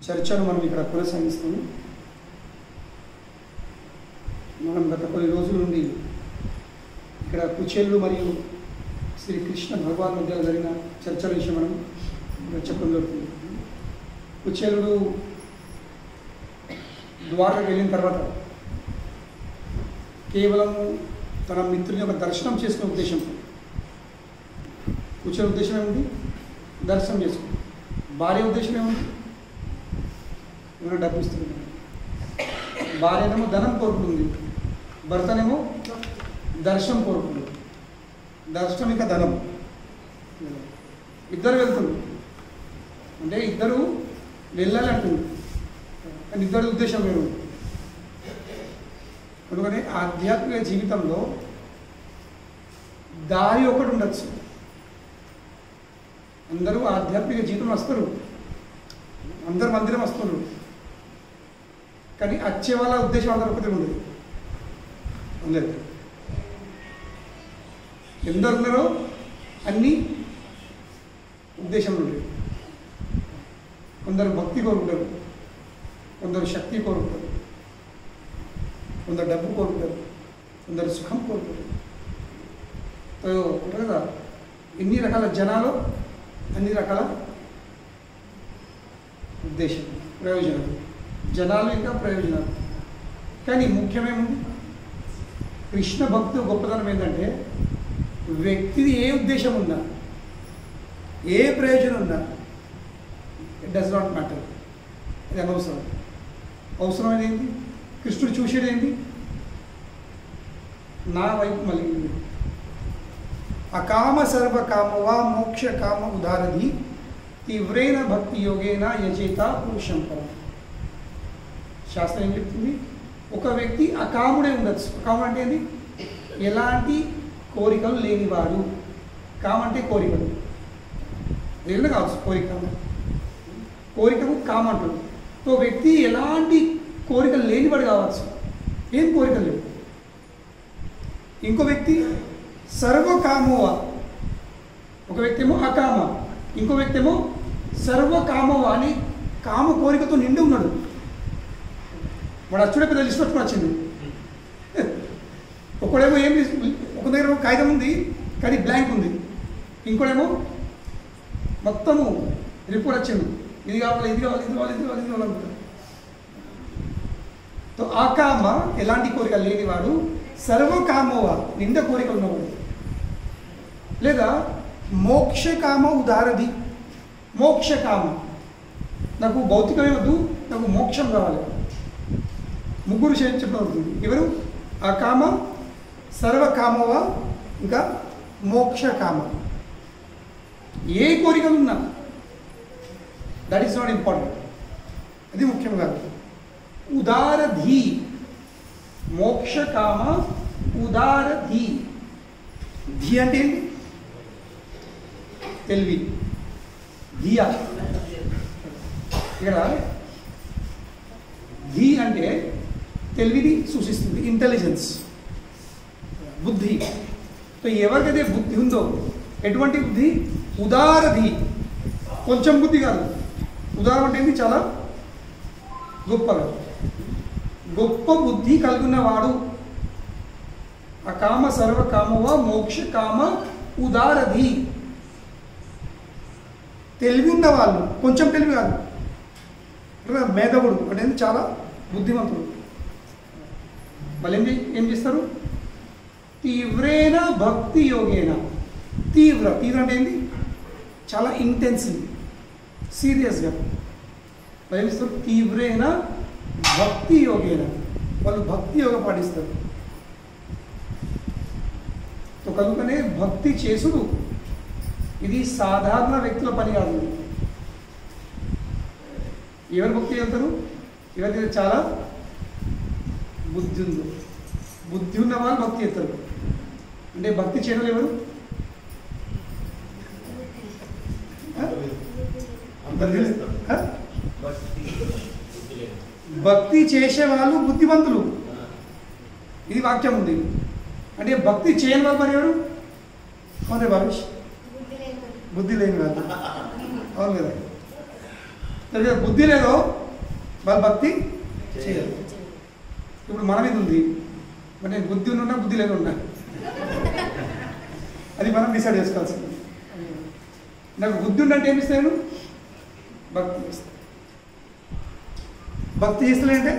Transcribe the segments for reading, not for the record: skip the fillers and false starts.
చర్చను మనం ఇక్కడ కొనసాగిస్తాము. మనం గత కొన్ని రోజుల నుండి ఇక్కడ కుచేళ్ళు మరియు శ్రీకృష్ణ భగవాన్ మధ్య జరిగిన చర్చల విషయం మనం చెప్పడం జరుగుతుంది. కుచేలుడు ద్వారకకు వెళ్ళిన తర్వాత కేవలం తన మిత్రుని యొక్క దర్శనం చేసుకునే ఉద్దేశంతో, కుచేలు ఉద్దేశం ఏముంది? దర్శనం చేసుకుంది. భార్య ఉద్దేశం ఏముంది? ఏమైనా డబ్బు ఇస్తుంది. భార్యనేమో ధనం కోరుకుంటుంది, భర్తనేమో దర్శనం కోరుకుంటుంది. దర్శనం ఇంకా ధనం, ఇద్దరు వెళ్తుంది. అంటే ఇద్దరు వెళ్ళాలి అంటుంది, కానీ ఇద్దరి ఉద్దేశం వేరు. అందుకని ఆధ్యాత్మిక జీవితంలో దారి ఒకటి ఉండొచ్చు. అందరూ ఆధ్యాత్మిక జీవితం వస్తారు, అందరు మందిరం వస్తున్నారు, కానీ వచ్చే వాళ్ళ ఉద్దేశం అందరూ ఒకటే ఉండదు. అందరు ఎందరు ఉన్నారో అన్ని ఉద్దేశంలో ఉండేవి. కొందరు భక్తి కోరుకుంటారు, కొందరు శక్తి కోరుకుంటారు, కొందరు డబ్బు కోరుకుంటారు, కొందరు సుఖం కోరుకుంటారు. కదా, ఎన్ని రకాల జనాలు అన్ని రకాల ఉద్దేశం, ప్రయోజనాలు. జనాలు ఇంకా ప్రయోజనాలు. కానీ ముఖ్యమేముంది? కృష్ణ భక్తి గొప్పతనం ఏంటంటే వ్యక్తిది ఏ ఉద్దేశం ఉన్నా, ఏ ప్రయోజనం ఉన్నా, ఇట్ డస్ నాట్ మ్యాటర్. ఇది అనవసరం. అవసరమైనది ఏంటి? కృష్ణుడు చూసేది ఏంటి? నా వైపు మళ్ళీ అకామ సర్వకామవా మోక్ష కామ ఉదారధి తీవ్రైన భక్తి యోగేన యజేత పురుషం పరం. శాస్త్రం ఏం చెప్తుంది? ఒక వ్యక్తి అకాముడే ఉండొచ్చు. అకాముడు అంటే ఏంటి? ఎలాంటి కోరికలు లేనివాడు. కామ అంటే కోరికలు, ఏదైనా కావచ్చు. కోరికకు కామ అంటుంది. సో వ్యక్తి ఎలాంటి కోరికలు లేనివాడు కావచ్చు, ఏం కోరికలు లేవు. ఇంకో వ్యక్తి సర్వకామోవా, ఒక వ్యక్తి ఏమో అకామ, ఇంకో వ్యక్తి ఏమో సర్వకామోవా అని కామ కోరికతో నిండి ఉన్నాడు. వాడు అచ్చుడే పెద్ద లిస్ట్ పట్టుకుని వచ్చింది. ఒకడేమో ఏం, ఒక దగ్గర కాగితం ఉంది కానీ బ్లాంక్ ఉంది, ఇంకోడేమో మొత్తము రిపోర్ట్ వచ్చింది, ఇది కావాలి, ఇది కావాలి, ఇది కావాలి, ఇది కావాలి, ఇది కావాలనుకుంటాడు. తో ఆ కామ ఎలాంటి కోరిక లేనివాడు, సర్వకామోవా నిండా కోరికలు ఉన్నవాడు. లేదా మోక్షకామ ఉదారధి. మోక్షకామ, నాకు భౌతికమే వద్దు, నాకు మోక్షం కావాలి. ముగ్గురు చెప్పడం అవుతుంది. ఎవరు? అకామ, సర్వకామోవా, ఇంకా మోక్షకామ. ఏ కోరికలు ఉన్నా దట్ ఈస్ నాట్ ఇంపార్టెంట్, అది ముఖ్యం కాదు. ఉదారధి, మోక్షకామ ఉదారధి. ధి అంటే ఏంటి? తెలివి. ధియా, ఇక్కడ ధి అంటే తెలివిని సూచిస్తుంది, ఇంటెలిజెన్స్, బుద్ధి. సో ఎవరికైతే బుద్ధి ఉందో, ఎటువంటి బుద్ధి? ఉదారధి. కొంచెం బుద్ధి కాదు, ఉదారం అంటే ఏంటి? చాలా గొప్పగా, గొప్ప బుద్ధి కలిగినవాడు. అకామ సర్వకామవా మోక్ష కామ ఉదారధి. తెలివి ఉన్న వాళ్ళు, కొంచెం తెలివి కాదు, మేధవుడు అంటే చాలా బుద్ధిమంతుడు. వాళ్ళు ఏం చేస్తారు? తీవ్రేణ భక్తి యోగేన. తీవ్ర అంటే ఏంటి? చాలా ఇంటెన్సివ్, సీరియస్గా. వాళ్ళు ఏం చేస్తారు? తీవ్రేణ భక్తి యోగేన, వాళ్ళు భక్తి యోగ పాటిస్తారు. కనుకనే భక్తి చేసుడు ఇది సాధారణ వ్యక్తుల పని కాదు. ఎవరు భక్తి చేస్తారు? ఎవరికైతే చాలా బుద్ధి ఉందో, బుద్ధి ఉన్న వాళ్ళు భక్తి చేస్తారు. అంటే భక్తి చేయడం ఎవరు? భక్తి చేసే వాళ్ళు బుద్ధిమంతులు, ఇది వాక్యం ఉంది. అంటే భక్తి చేయని వాళ్ళు మరి ఎవరు? అవునే భావిష్, బుద్ధి లేని వాళ్ళు. అవును కదా. దగ్గర బుద్ధి లేదో వాళ్ళు భక్తి చేయరు. ఇప్పుడు మన మీద ఉంది, మరి నేను బుద్ధి ఉన్నా బుద్ధి లేని ఉన్నా, అది మనం డిసైడ్ చేసుకోవాల్సింది. నాకు బుద్ధి ఉన్నట్టు ఏమి ఇస్తాను, భక్తి చేస్తాను. భక్తి చేస్తలే అంటే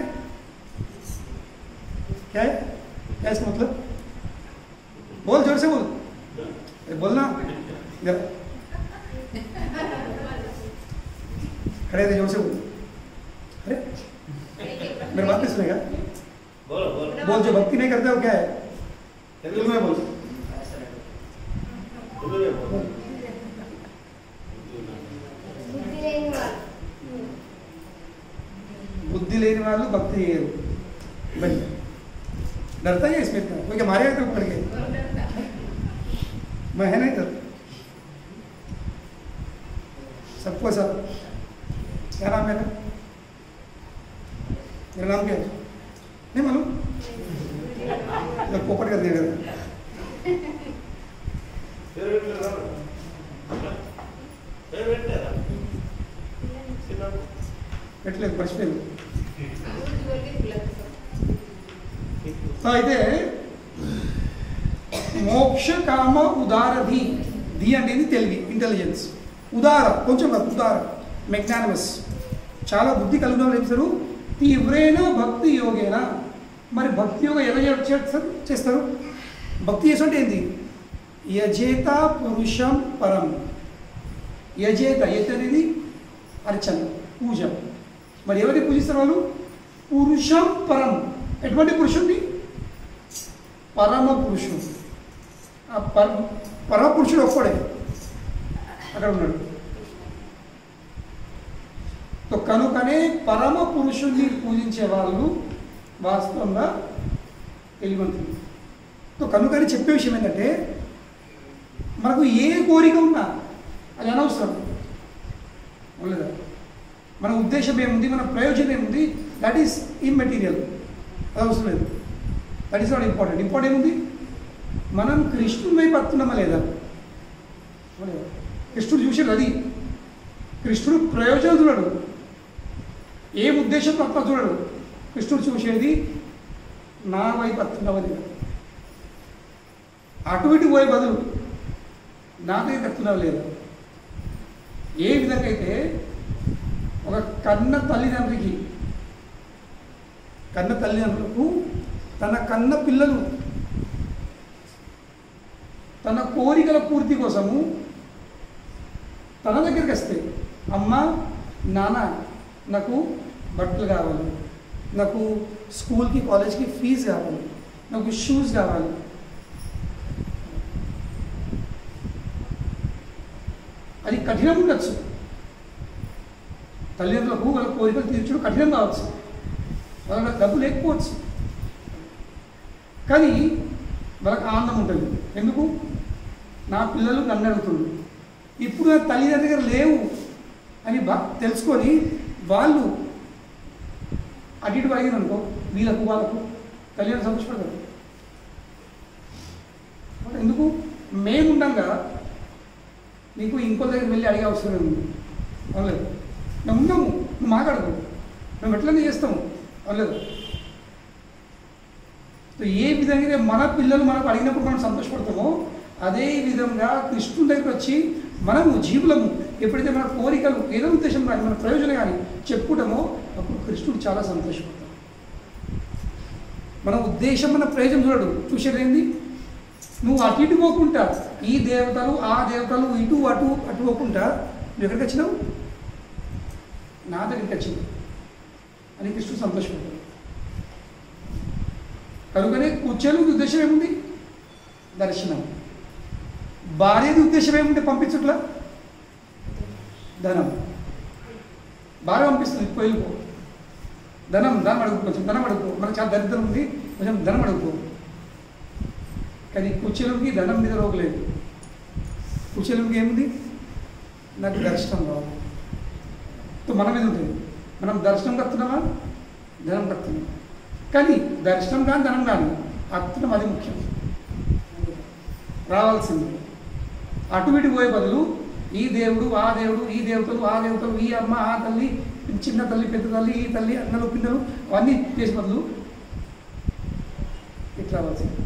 क्या है, क्या इसका मतलब? बोल जोर से बोल, बोलना जरा, खड़े थे जोर से बोल. अरे मेरी बात नहीं सुनेगा? बोल जो भक्ति नहीं करते हो क्या है? तेलुगु में बोल. बुद्धि लेने वाले भक्ति बनी. डरता है इसमें इतना, कोई क्या मारेगा तो पकड़ के? मैं है नहीं डर, सबको सब. क्या नाम है मेरा नाम क्या है नहीं मालूम, जब पोपट कर देगा. పెట్టలేదు మర్చిపోయింది. అయితే మోక్ష కామ ఉదారధి, ధి అనేది తెలివి, ఇంటెలిజెన్స్. ఉదార కొంచెం ఉదార, మెగ్నానిమస్, చాలా బుద్ధి కలిగిన వాళ్ళు ఏం తీవ్రేణ భక్తి యోగేనా. మరి భక్తి యోగ ఎలా చేస్తారు? భక్తి చేస్తుంటే ఏంటి? యజేత పురుషం పరం. యజేత, యజ అనేది అర్చన, పూజ. మరి ఎవరిని పూజిస్తారు వాళ్ళు? పురుషం పరం. ఎటువంటి పురుషుడిని? పరమ పురుషుడు. ఆ పరమ పురుషుడు ఒక్కడే అక్కడ ఉన్నాడు. కనుకనే పరమ పురుషుడిని పూజించే వాళ్ళు వాస్తవంగా తెలివంతులు. కనుకని చెప్పే విషయం ఏంటంటే, మనకు ఏ కోరిక ఉన్నా అది అనవసరం లేదా, మన ఉద్దేశం ఏముంది, మన ప్రయోజనం ఏముంది, దట్ ఈస్ ఇమ్మెటీరియల్, అది అవసరం లేదు. That is not important. Important ఏముంది, మనం కృష్ణుని వైపు వస్తున్నామా లేదా. కృష్ణుడు చూసాడు, అది కృష్ణుడు ప్రయోజనం చూడడు, ఏ ఉద్దేశంతో అట్లా చూడడు. కృష్ణుడు చూసేది నా వైపు వస్తున్నావా లేదా. అటు ఇటు పోయే బదులు నా దగ్గర వస్తున్నావా లేదా. ఏ విధంగా అయితే ఒక కన్న తల్లిదండ్రులకు తన కన్న పిల్లలు తన కోరికల పూర్తి కోసము తన దగ్గరికి వస్తే, అమ్మ నాన్న నాకు బట్టలు కావాలి, నాకు స్కూల్కి కాలేజ్కి ఫీజు కావాలి, నాకు షూస్ కావాలి, అది కఠినం ఉండొచ్చు. తల్లిదండ్రులకు వాళ్ళ కోరికలు తీర్చడం కఠినం కావచ్చు, వాళ్ళ డబ్బు లేకపోవచ్చు, కానీ వాళ్ళకి ఆనందం ఉంటుంది. ఎందుకు? నా పిల్లలు నన్ను అడుగుతుంది, ఇప్పుడు నా తల్లిదండ్రుల దగ్గర లేవు అని తెలుసుకొని వాళ్ళు అటు ఇటు అడిగారు అనుకో, వాళ్ళకు తల్లిదండ్రులు సంతోషపడతారు. ఎందుకు? మేముండంగా నీకు ఇంకో దగ్గర వెళ్ళి అడిగే అవసరం ఉంది. అవలేదు, మేము ఉన్నాము, నువ్వు మాట్లాడదు, మేము ఎట్లనే చేస్తాము. అవలేదు. ఏ విధంగా మన పిల్లలు మనకు అడిగినప్పుడు మనం సంతోషపడతామో, అదే విధంగా కృష్ణుని దగ్గరికి వచ్చి మనము జీవులము ఎప్పుడైతే మన కోరికలు ఏదో ఉద్దేశం కానీ మన ప్రయోజనం కానీ చెప్పుకుంటామో, అప్పుడు కృష్ణుడు చాలా సంతోషపడతాడు. మన ఉద్దేశం మన ప్రయోజనం చూడడు. చూసేది ఏంది? నువ్వు అటు ఇటు పోకుండా, ఈ దేవతలు ఆ దేవతలు ఇటు అటు పోకుండా నువ్వు ఎక్కడికి వచ్చినావు? నా దగ్గరికి వచ్చినావు అని కృష్ణుడు సంతోషపడతాడు. కనుకనే కూర్చొని ఉద్దేశం ఏముంది? దర్శనం. భార్యది ఉద్దేశం ఏముంది? పంపించట్లా ధనం. భార్య పంపిస్తుంది, వెళ్ళిపో, ధనం అడుగు, కొంచెం ధనం అడుగు, మనకు చాలా దరిద్రం ఉంది, కొంచెం ధనం అడుగుకో. కానీ కుచేలుకి ధనం మీద రోగలేదు. కుచేలుకి ఏముంది? నాకు దర్శనం కావాలి. మన మీద ఉంటుంది. మనం దర్శనం కత్తున్నామా, ధనం కత్తున్నామా? కానీ దర్శనం కానీ ధనం కానీ అత్తునం, అది ముఖ్యం. రావాల్సింది. అటు ఇటు పోయే బదులు ఈ దేవుడు ఆ దేవుడు, ఈ దేవతలు ఆ దేవతలు, ఈ అమ్మ ఆ తల్లి, చిన్న తల్లి పెద్ద తల్లి, ఈ తల్లి అన్నలు పిల్లలు అవన్నీ చేసే బదులు ఇట్లా రావాల్సింది.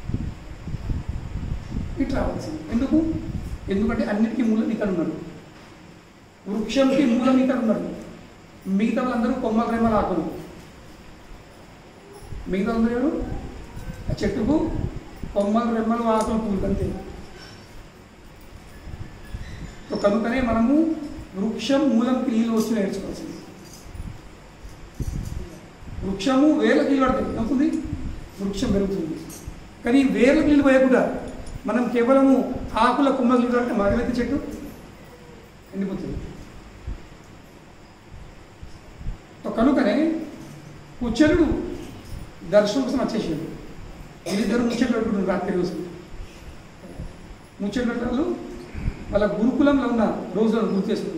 ఇట్లా రావాల్సింది ఎందుకు? ఎందుకంటే అన్నిటికీ మూలం ఇక్కడ ఉన్నాడు. వృక్షంకి మూలం ఇక్కడ ఉన్నాడు. మిగతా వాళ్ళందరూ కొమ్మల రెమ్మల ఆకులు. మిగతా అందరూ ఎవరు? ఆ చెట్టుకు కొమ్మలు రెమ్మలు ఆకులు పూలు అంతే. కనుకనే మనము వృక్షం మూలంకి నీళ్ళు వచ్చి నేర్చుకోవాల్సింది. వృక్షము వేర్లకు నీళ్ళు పడుతుంది, అవుతుంది, వృక్షం పెరుగుతుంది. కానీ వేర్లకు నీళ్ళు పోయకుండా మనం కేవలము ఆకుల కొమ్మలు నీళ్ళు పడితే మగవెత్తి చెట్టు ఎండిపోతుంది. కనుకనే కుచలుడు దర్శనం కోసం వచ్చేసాడు. వీళ్ళిద్దరు ముచ్చట్లు పెట్టుకుంటారు రాత్రి రోజు. ముచ్చట్లు పెట్టాలు వాళ్ళ గురుకులంలో ఉన్న రోజులను గుర్తు చేసుకుంది.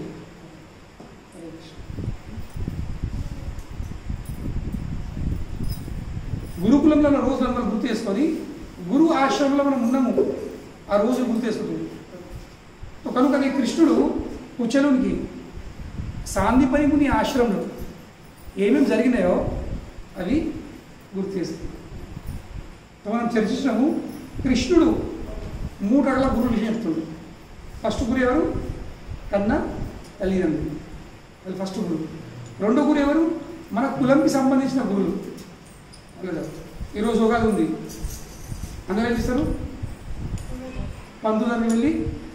గురుకులంలో ఉన్న రోజులను మనం గుర్తు చేసుకొని గురు ఆశ్రమంలో మనం ఉన్నాము ఆ రోజు గుర్తు చేసుకుంటుంది. కనుకనే కృష్ణుడు కుచలునికి సాందీపనిముని ఆశ్రమంలో ఏమేమి జరిగినాయో అవి గుర్తు చేస్తుంది. మనం చర్చించినాము. కృష్ణుడు 3 రకాల గురువులు చెప్తుంది. ఫస్ట్ గురు ఎవరు? కన్న తల్లిదండ్రులు, అది ఫస్ట్ గురువు. రెండో గురు ఎవరు? మన కులంకి సంబంధించిన గురువులు. ఈరోజు ఉగాది ఉంది, అందరూ ఏం చేస్తారు? పంతులని వెళ్ళి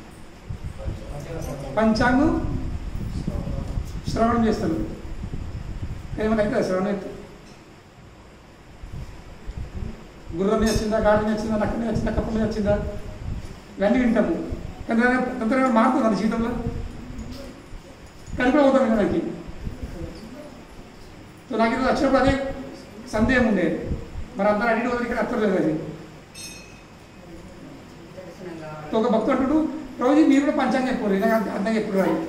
పంచాంగం శ్రవణం చేస్తారు. ఏమైనా అవుతుందా శ్రవణం అయితే? గుర్రం మీద వచ్చిందా, గాడి మీద వచ్చిందా, నక్క మీద వచ్చిందా, కప్ప మీద వచ్చిందా, ఇవన్నీ వింటాము. కానీ తొందరగా మారుతుంది మన జీవితంలో. కనుక అవుతాం వినడానికి. సో నాకు ఇది వచ్చినప్పుడు అదే సందేహం ఉండేది. మరి అందరూ అడిగి వదిలి ఇక్కడ అర్థం లేదు అది. ఒక భక్తుడు అంటుడు, రోజు మీరు కూడా పంచాంగం చెప్పారు, నాకు అర్థం ఎప్పుడు రాయి.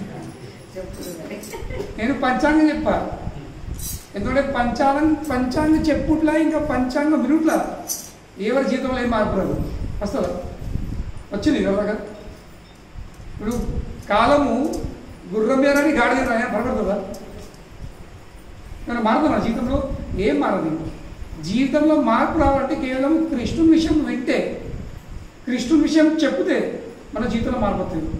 నేను పంచాంగం చెప్పా. ఎందుకంటే పంచాంగం చెప్పుట్లా ఇంకా పంచాంగం వినుట్లా ఎవరి జీవితంలో ఏం మార్పు రాదు. వస్తుందా? వచ్చింది ఎవరు? ఇప్పుడు కాలము గుర్రం మీద గాడి మీద భరపడుతుందా? కానీ మారుతుంది మన జీవితంలో ఏం మారదు. జీవితంలో మార్పు రావాలంటే కేవలం కృష్ణుని విషయం వింటే, కృష్ణుని విషయం చెప్తే మన జీవితంలో మారిపోతుంది.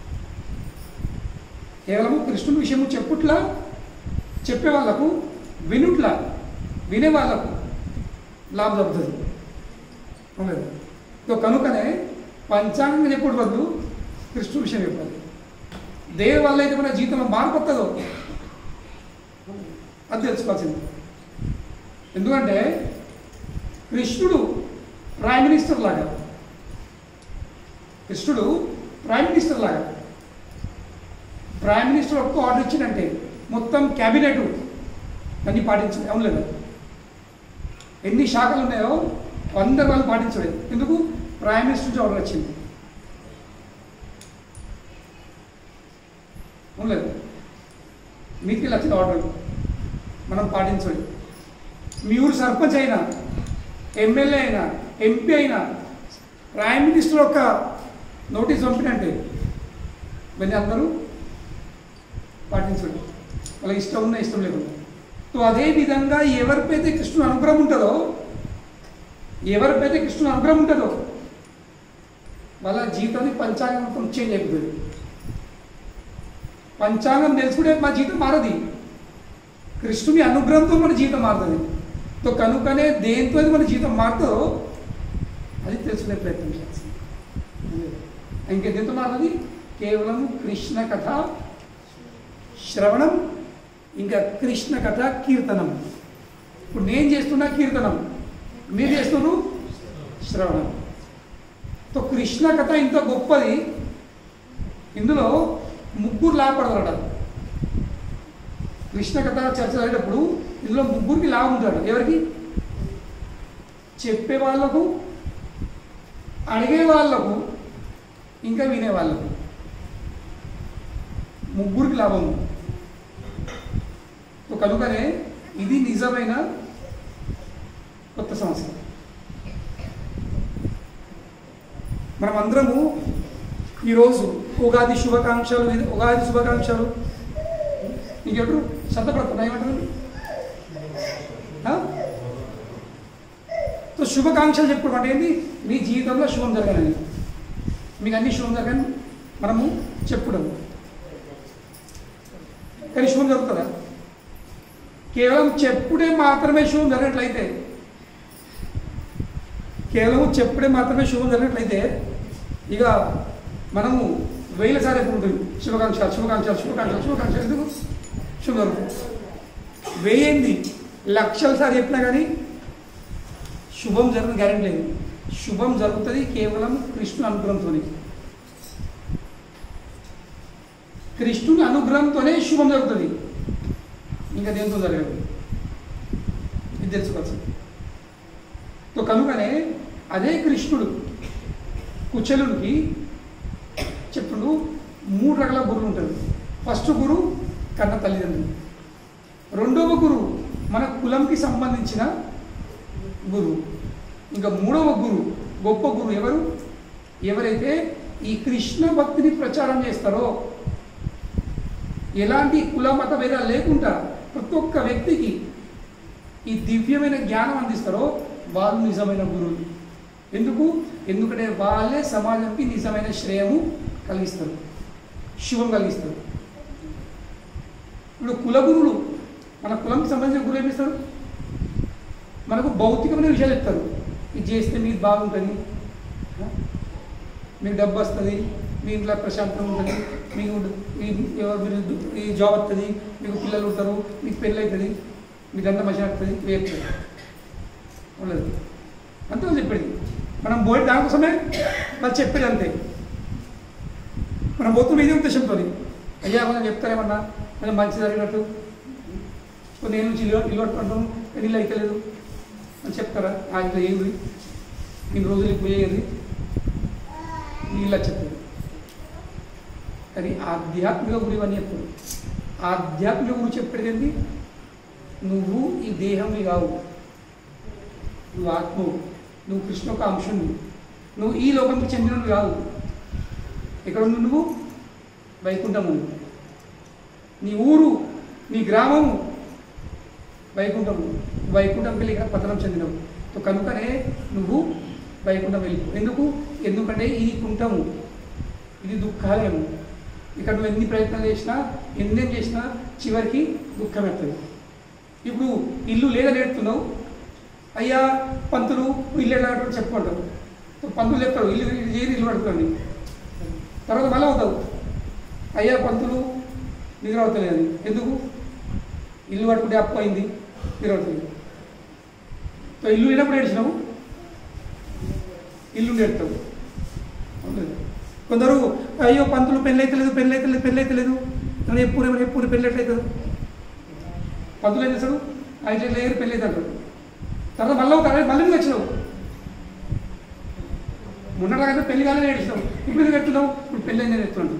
కేవలము కృష్ణుని విషయము చెప్పుట్లా, చెప్పే వాళ్ళకు వినుట్లా, వినే వాళ్ళకు లాభం దొరుకుతుంది. అవును. కనుకనే పంచాంగం చెప్పుడు బదులు కృష్ణుని విషయం చెప్పాలి. దేని వల్ల అయితే మన జీవితంలో మార్పుతుందో అది తెలుసుకోవాల్సింది. ఎందుకంటే కృష్ణుడు ప్రైమ్ మినిస్టర్ లాగా, కృష్ణుడు ప్రైమ్ మినిస్టర్ లాగా. ప్రైమ్ మినిస్టర్ ఒక్క ఆర్డర్ ఇచ్చిందంటే మొత్తం క్యాబినెట్ అన్నీ పాటించాలి. అవును లేదా? ఎన్ని శాఖలు ఉన్నాయో అందరు వాళ్ళు పాటించలేదు. ఎందుకు? ప్రైమ్ మినిస్టర్ నుంచి ఆర్డర్ వచ్చింది. అవును లేదు? మీకు వచ్చిన ఆర్డర్ మనం పాటించలేదు. మీ ఊరు సర్పంచ్ అయినా, ఎమ్మెల్యే అయినా, ఎంపీ అయినా ప్రైమ్ మినిస్టర్ ఒక నోటీస్ పంపినంటే ఇవన్నీ అందరూ పాటించండి, వాళ్ళకి ఇష్టం ఉన్నా ఇష్టం లేకుండా. సో అదేవిధంగా ఎవరిపైతే కృష్ణుని అనుగ్రహం ఉంటుందో, ఎవరిపైతే కృష్ణుని అనుగ్రహం ఉంటుందో వాళ్ళ జీవితాన్ని పంచాంగం మొత్తం చేంజ్ అయిపోతుంది. పంచాంగం తెలుసుకుంటే మా జీవితం మారది, కృష్ణుని అనుగ్రహంతో మన జీవితం మారుతుంది. సో కనుకనే దేంతో మన జీవితం మారుతుందో అది తెలుసుకునే ప్రయత్నం చేయాల్సింది. ఇంకెంతో మారుతుంది? కేవలం కృష్ణ కథ శ్రవణం, ఇంకా కృష్ణ కథ కీర్తనం. ఇప్పుడు నేను చేస్తున్నా కీర్తనం, మీరు చేస్తున్నారు శ్రవణం. సో కృష్ణ కథ ఇంత గొప్పది. ఇందులో 3 లాభపడతాడు. కృష్ణ కథ చర్చ జరిగేటప్పుడు ఇందులో 3కి లాభం ఉంటాడు. ఎవరికి? చెప్పే వాళ్ళకు, అడిగే వాళ్ళకు, ఇంకా వినే వాళ్ళకు. 3కి లాభము. కనుకనే ఇది నిజమైన కొత్త సంవత్సరం. మనమందరము ఈరోజు ఉగాది శుభాకాంక్షలు, ఉగాది శుభాకాంక్షలు. నీకెవరు శబ్దపడుతున్నా ఏమంటారు? సో శుభాకాంక్షలు చెప్పుకోవడం అంటే ఏంటి? మీ జీవితంలో శుభం జరగాలని, మీకు అన్ని శుభం జరగాలని మనము చెప్పుకోవడం. కానీ శుభం జరుగుతుందా? కేవలం చెప్పుడే మాత్రమే శుభం జరిగినట్లయితే, కేవలం చెప్పుడే మాత్రమే శుభం జరిగినట్లయితే ఇక మనము 1000 సార్లు ఎప్పుడు ఉంటుంది శుభాకాంక్షలు శుభాకాంక్షలు శుభాకాంక్షలు శుభాకాంక్షలు. ఎందుకు శుభం జరుగుతుంది? 1000 లక్షల సార్లు చెప్పినా కానీ శుభం జరగని గ్యారెంటీ లేదు. శుభం జరుగుతుంది కేవలం కృష్ణుని అనుగ్రహంతోనే. కృష్ణుని అనుగ్రహంతోనే శుభం జరుగుతుంది, ఇంకా దేంతో జరగదు. ఇది తెలుసుకోవచ్చు. సో కనుకనే అదే కృష్ణుడు కుచలుడికి చెప్పుడు 3 రకాల గురువులు ఉంటారు. ఫస్ట్ గురు కన్న తల్లిదండ్రులు, రెండవ గురువు మన కులంకి సంబంధించిన గురువు, ఇంకా మూడవ గురువు గొప్ప గురువు ఎవరు? ఎవరైతే ఈ కృష్ణ భక్తిని ప్రచారం చేస్తారో, ఎలాంటి కుల మత భేదాలు లేకుండా ప్రతి ఒక్క వ్యక్తికి ఈ దివ్యమైన జ్ఞానం అందిస్తారో వాళ్ళు నిజమైన గురువులు. ఎందుకు? ఎందుకంటే వాళ్ళే సమాజంకి నిజమైన శ్రేయము కలిగిస్తారు, శుభం కలిగిస్తారు. ఇప్పుడు కుల గురువులు మన కులంకి సంబంధించిన గురువు ఏమిస్తారు? మనకు భౌతికమైన విషయాలు చెప్తారు. ఇది చేస్తే మీకు బాగుంటుంది, మీకు డబ్బు వస్తుంది, మీ ఇంట్లో ప్రశాంతంగా ఉంటుంది, మీకు మీరు ఈ జాబ్ వస్తుంది, మీకు పిల్లలు ఉంటారు, మీకు పెళ్ళి అవుతుంది, మీదంతా మంచిగా వస్తుంది, వేస్తుంది ఉండదు. అంతే వాళ్ళు చెప్పేది. మనం పోయి దానికోసమే వాళ్ళు చెప్పేది అంతే. మనం పోతున్న ఇదే ఉద్దేశంతో, అయ్యా మనం చెప్తారేమన్నా కొంచెం మంచి జరిగినట్టు, నేను నుంచి ఇల్లు అంటాను కానీ ఇల్లు అయితలేదు అని చెప్తారా? ఇట్లా ఏంది ఇన్ని రోజులు ఎక్కువ అయ్యేది నీళ్ళు చెప్తారు. కానీ ఆధ్యాత్మిక గురి అని చెప్తారు. ఆధ్యాత్మిక గురి చెప్పేది ఏంటి? నువ్వు ఈ దేహంవి కావు, నువ్వు ఆత్మవు, నువ్వు కృష్ణ ఒక అంశుని, నువ్వు ఈ లోకంకి చెందినవి కాదు. ఎక్కడ ఉంది నువ్వు? వైకుంఠము. నీ ఊరు, నీ గ్రామము వైకుంఠము. వైకుంఠం వెళ్ళి ఇక్కడ పతనం చెందినవు. సో కనుకనే నువ్వు వైకుంఠం వెళ్ళిపో. ఎందుకంటే ఇది కుంఠము, ఇది దుఃఖాలయము. ఇక్కడ నువ్వు ఎన్ని ప్రయత్నాలు చేసినా, ఎన్నేం చేసినా చివరికి దుఃఖం వస్తుంది. ఇప్పుడు ఇల్లు లేదని నేర్పుతున్నావు, అయ్యా పంతులు ఇల్లు ఎలా కట్టడం చెప్పుకుంటావు. పంతులు చెప్తాడు ఇల్లు ఇల్లు కట్టుకోండి. తర్వాత మళ్ళీ అవుతావు, అయ్యా పంతులు నిద్ర అవుతలేదు. ఎందుకు? ఇల్లు కట్టుకుంటే అప్పు అయింది, నిద్ర అవుతుంది. సో ఇల్లు లేనప్పుడు ఏడ్చినావు, ఇల్లు నేర్పుతావు. కొందరు అయ్యో పంతులు పెళ్ళి అయితే లేదు అని ఎప్పుడు పెళ్ళి ఎట్లయితుంది? పంతులు ఏం చేస్తాడు? అయితే లేదు పెళ్ళి అయితే అంటాడు. తర్వాత మళ్ళీ వచ్చినావు, మొన్నలాగైతే పెళ్లి కాలేదని ఏడిచినావు, ఇప్పుడు ఎందుకు ఎత్తున్నావు? ఇప్పుడు పెళ్ళి అయిందని ఎత్తున్నాడు.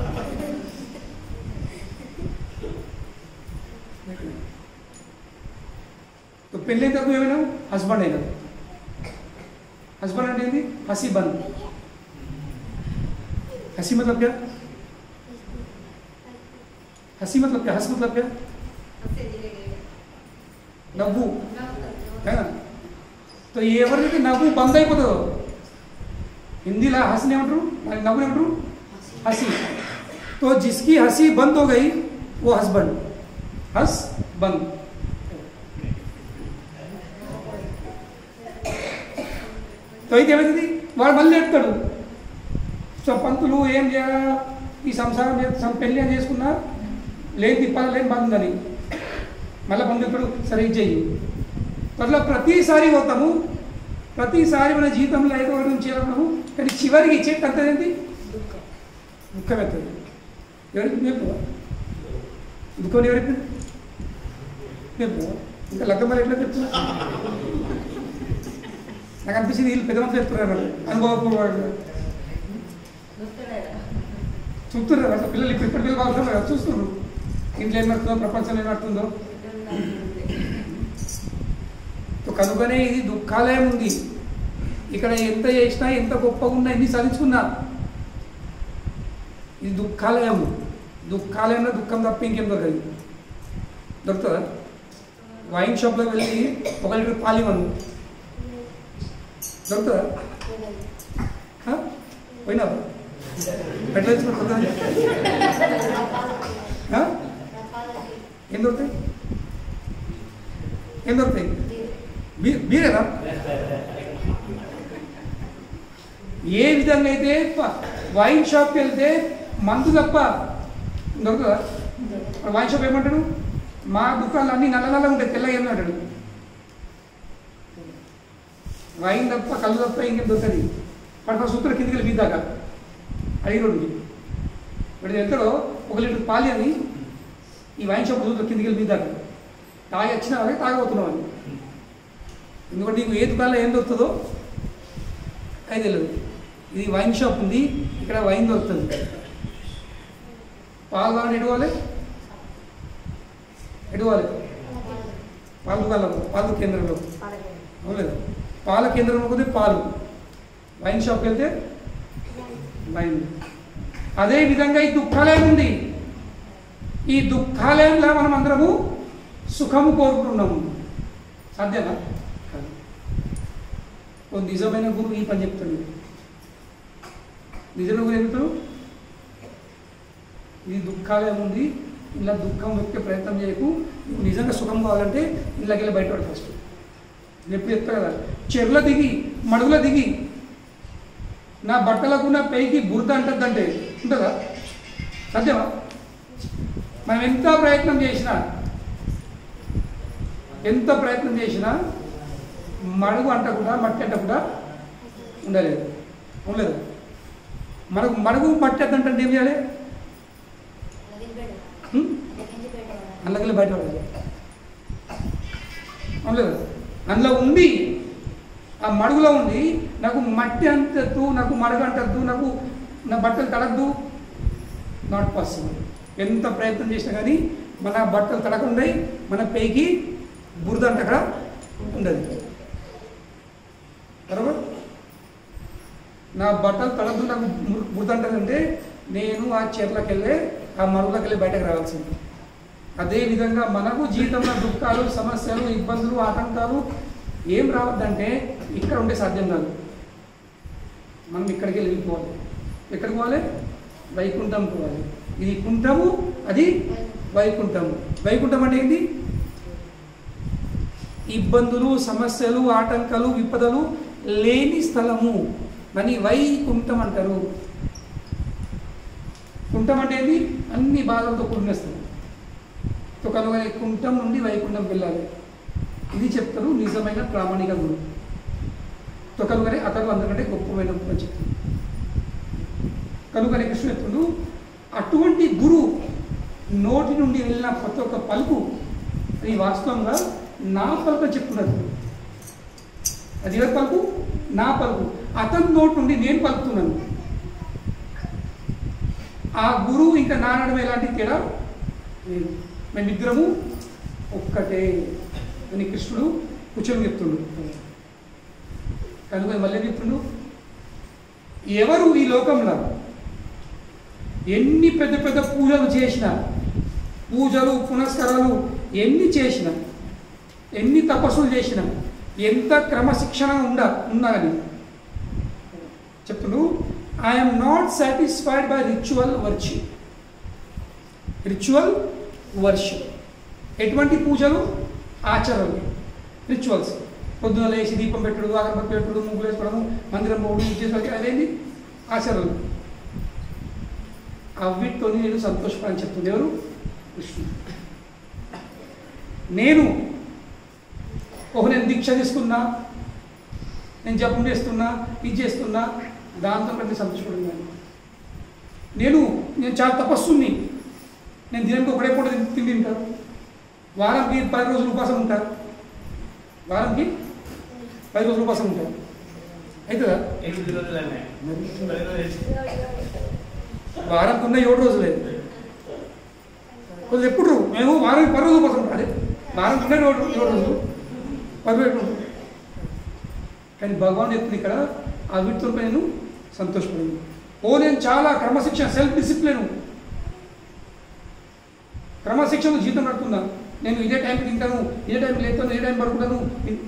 పెళ్ళి అయిన తర్వాత ఏమైనా హస్బెండ్ అయినా. हस्बैंड అంటే हसी बन हसी मतलब क्या हसी मतलब क्या हंस मतलब क्या नव्वू है ना तो ఎవరికి నవ్వు బంద్ అయిపోతుందో हिंदीला हंसने अंटाరు మరి నవ్వు అంటారు हंसी तो जिसकी हंसी बंद हो गई वो हस्बैंड हंस बंद तो అయితే ఏమైంది వాడు మళ్ళీ ఎత్తాడు సో పంతులు ఏం చేయాలా ఈ సంసారం పెళ్ళి అని చేసుకున్నా లేని తిప్పాలి లేని బందని మళ్ళీ బంధు ఎప్పుడు సరే ఇది చెయ్యి అట్లా ప్రతిసారి పోతాము ప్రతిసారి మన జీవితంలో ఏదో ఒకటి చేయాలన్నాము కానీ చివరికి ఇచ్చేది అంత ఏంటి దుఃఖం అవుతుంది ఎవరికి మేము దుఃఖం ఎవరికి మేము ఇంకా లగ్గమని ఎట్లా చెప్తున్నా నాకు అనిపించింది వీళ్ళు పెద్ద మంది చెప్తున్నారు అనుభవపూర్వకంగా చూస్తున్నారు అసలు పిల్లలు ఇప్పుడు పిల్లలు బాగుంటారు కదా చూస్తున్నారు ఇంట్లో ఏం నడుతుందో ప్రపంచంలో ఏం నడుతుందో కనుకనే ఇది దుఃఖాలయం ఉంది ఇక్కడ ఎంత చేసినా ఎంత గొప్పగా ఉన్నా ఎన్ని సాధించుకున్నా ఇది దుఃఖాలయం. దుఃఖాలయంలో దుఃఖం తప్ప ఇంకేం దొరకదు. దొరుకుతుందా? వైన్ షాప్లోకి వెళ్ళి 1 లీటర్ పాలు ఇవ్వను, దొరుకుతుందా? పోయినా ఎట్లా తెచ్చుకుంటుందా? ఏం దొరుకుతాయి? ఏం దొరుకుతాయి? బీరేనా? ఏ విధంగా అయితే వైన్ షాప్కి వెళ్తే మందు తప్ప దొరుకుతుందా? వైన్ షాప్ ఏమంటాడు? మా దుకాణాలు అన్నీ నల్ల నల్ల ఉంటాయి, తెల్లగా ఏమి అంటాడు. వైన్ తప్ప కళ్ళు తప్ప ఇంకేం దొరుకుతుంది. వాడు సూత్ర కిందికి వెళ్ళి మీదాకా అడిగినోడికి వాడు వెళ్తాడో 1 లీటర్ పాలి అని ఈ వైన్ షాప్ సూత్ర కిందికి వెళ్ళి మీదాకా తాగి వచ్చిన వాళ్ళకి తాగబోతున్నావు అని. ఎందుకంటే నీకు ఏ దుకాణంలో ఏం దొరుకుతుందో అది తెలియదు. ఇది వైన్ షాప్ ఉంది, ఇక్కడ వైన్ దొరుకుతుంది. పాలు కావాలని ఎడుకోవాలి, ఎడుకోవాలి పాల దుకాణంలో, పాల కేంద్రంలో అవులేదు. పాల కేంద్రంలో పోతే పాలు, వైన్ షాప్కి వెళ్తే వైన్. అదేవిధంగా ఈ దుఃఖాలయం ఉంది. ఈ దుఃఖాలయంలో మనం అందరము సుఖము కోరుకుంటున్నాము. సాధ్యమా? ఓ నిజమైన గురువు ఈ పని చెప్తాడు. నిజమైన గురువు ఏమిటారు? ఇది దుఃఖాలయం ఉంది, ఇలా దుఃఖం వెక్కే ప్రయత్నం చేయకు. నువ్వు నిజంగా సుఖం కావాలంటే ఇళ్ళకి వెళ్ళి బయటపడు ఫస్ట్. నేను ఎప్పుడు చెప్తా కదా, చెరువులో దిగి మడుగులో దిగి నా బట్టలకు నా పైకి బురద అంటద్దంటే ఉంటుందా? సత్యమా? మనం ఎంత ప్రయత్నం చేసినా మడుగు అంటకుండా మట్టి అంటకుండా ఉండలేదు, ఉండలేదు. మనకు మడుగు మట్టి అంటే ఏం చేయాలి? అందులో బయట పడాలి, ఉండలేదు. అందులో ఉండి ఆ మడుగులో ఉండి నాకు మట్టి అంటద్దు, నాకు మడుగు అంటద్దు, నాకు నా బట్టలు తడద్దు, నాట్ పాసిబుల్. ఎంత ప్రయత్నం చేసినా కానీ మన బట్టలు తడకుండా మన పైకి బురద అంటే అక్కడ ఉండదు. బరాబర్? నా బట్టలు తడద్దు, నాకు బురద అంటదంటే నేను ఆ చీరలోకి వెళ్ళి ఆ మడుగులోకి వెళ్ళి బయటకు రావాల్సింది. అదేవిధంగా మనకు జీవితంలో దుఃఖాలు, సమస్యలు, ఇబ్బందులు, ఆటంకాలు ఏం రావద్దంటే ఇక్కడ ఉండే సాధ్యం కాదు. మనం ఇక్కడికి వెళ్ళిపోవాలి. ఎక్కడికి పోవాలి? వైకుంఠం పోవాలి. ఇది కుంఠము, అది వైకుంఠము. వైకుంఠం అంటే ఏంటి? ఇబ్బందులు, సమస్యలు, ఆటంకాలు, విపదలు లేని స్థలము అని వైకుంఠం అంటారు. కుంఠం అంటే ఏంటి? అన్ని బాధలతో కూడిన స్థలం. కనుక కుంఠం నుండి వైకుంఠం వెళ్ళాలి. ఇది చెప్తారు నిజమైన ప్రామాణిక గురువు. కనుకనే అతను అందరికంటే గొప్పమైన చెప్తారు. కనుకనే కృష్ణ చెప్తుండు, అటువంటి గురువు నోటి నుండి వెళ్ళిన ప్రతి ఒక్క పలుకు అది వాస్తవంగా నా పలుకు చెప్తున్నది. అది ఎవరి పలుకు? నా పలుకు. అతని నోటి నుండి నేను పలుకుతున్నాను. ఆ గురువు ఇంకా నా నడుమ ఎలాంటి తేడా లేదు. మేమిద్దరము ఒక్కటే అని కృష్ణుడు కూర్చొని చెప్తుండు. కనుక మళ్ళీ చెప్తుండు, ఎవరు ఈ లోకంలో ఎన్ని పెద్ద పెద్ద పూజలు చేసినా, పూజలు పునస్కారాలు ఎన్ని చేసినా, ఎన్ని తపస్సులు చేసినా, ఎంత క్రమశిక్షణ ఉన్నా కానీ చెప్తుండు, I'm not satisfied by ritual worship. Ritual worship ఎటువంటి పూజలు? ఆచరణలు, రిచువల్స్. పొద్దున లేచి దీపం పెట్టుడు, అగరబత్తి పెట్టుడు, ముగ్గులు వేసుకోవడము, మందిరం పోవడం, చేసేవాళ్ళకి అదేంటి? ఆచరణలు. అవిటితో నేను సంతోషపడని చెప్తుంది ఎవరు? కృష్ణుడు. నేను దీక్ష తీసుకున్నా, నేను జపం చేస్తున్నా, ఇది చేస్తున్నా, దాంతో నేను సంతోషపడుతున్నాను. నేను చాలా తపస్సుని, నేను దినానికి ఒకటే పూట తిండి తింటాను, వారానికి 10 రోజులు ఉపవాసం ఉంటారు, వారానికి 10 రోజులు ఉపవాసం ఉంటారు. అవుతుందా? వారానికి ఉన్న 7 రోజులే. కొంచెం ఎప్పుడు మేము వారానికి 10 రోజులు ఉపవాసం ఉంటాం. అదే వారానికి ఉన్న 7 రోజులు 10 రోజులు. కానీ భగవాన్ చెప్తుంది ఇక్కడ, ఆ వీటితో నేను సంతోషపడింది. నేను చాలా క్రమశిక్షణ, సెల్ఫ్ డిసిప్లిన్, క్రమశిక్షణ జీవితం నడుపుతున్నా, నేను ఇదే టైంకి తింటాను, ఇదే టైంకి లేస్తాను, ఇదే టైం పడుకుంటాను,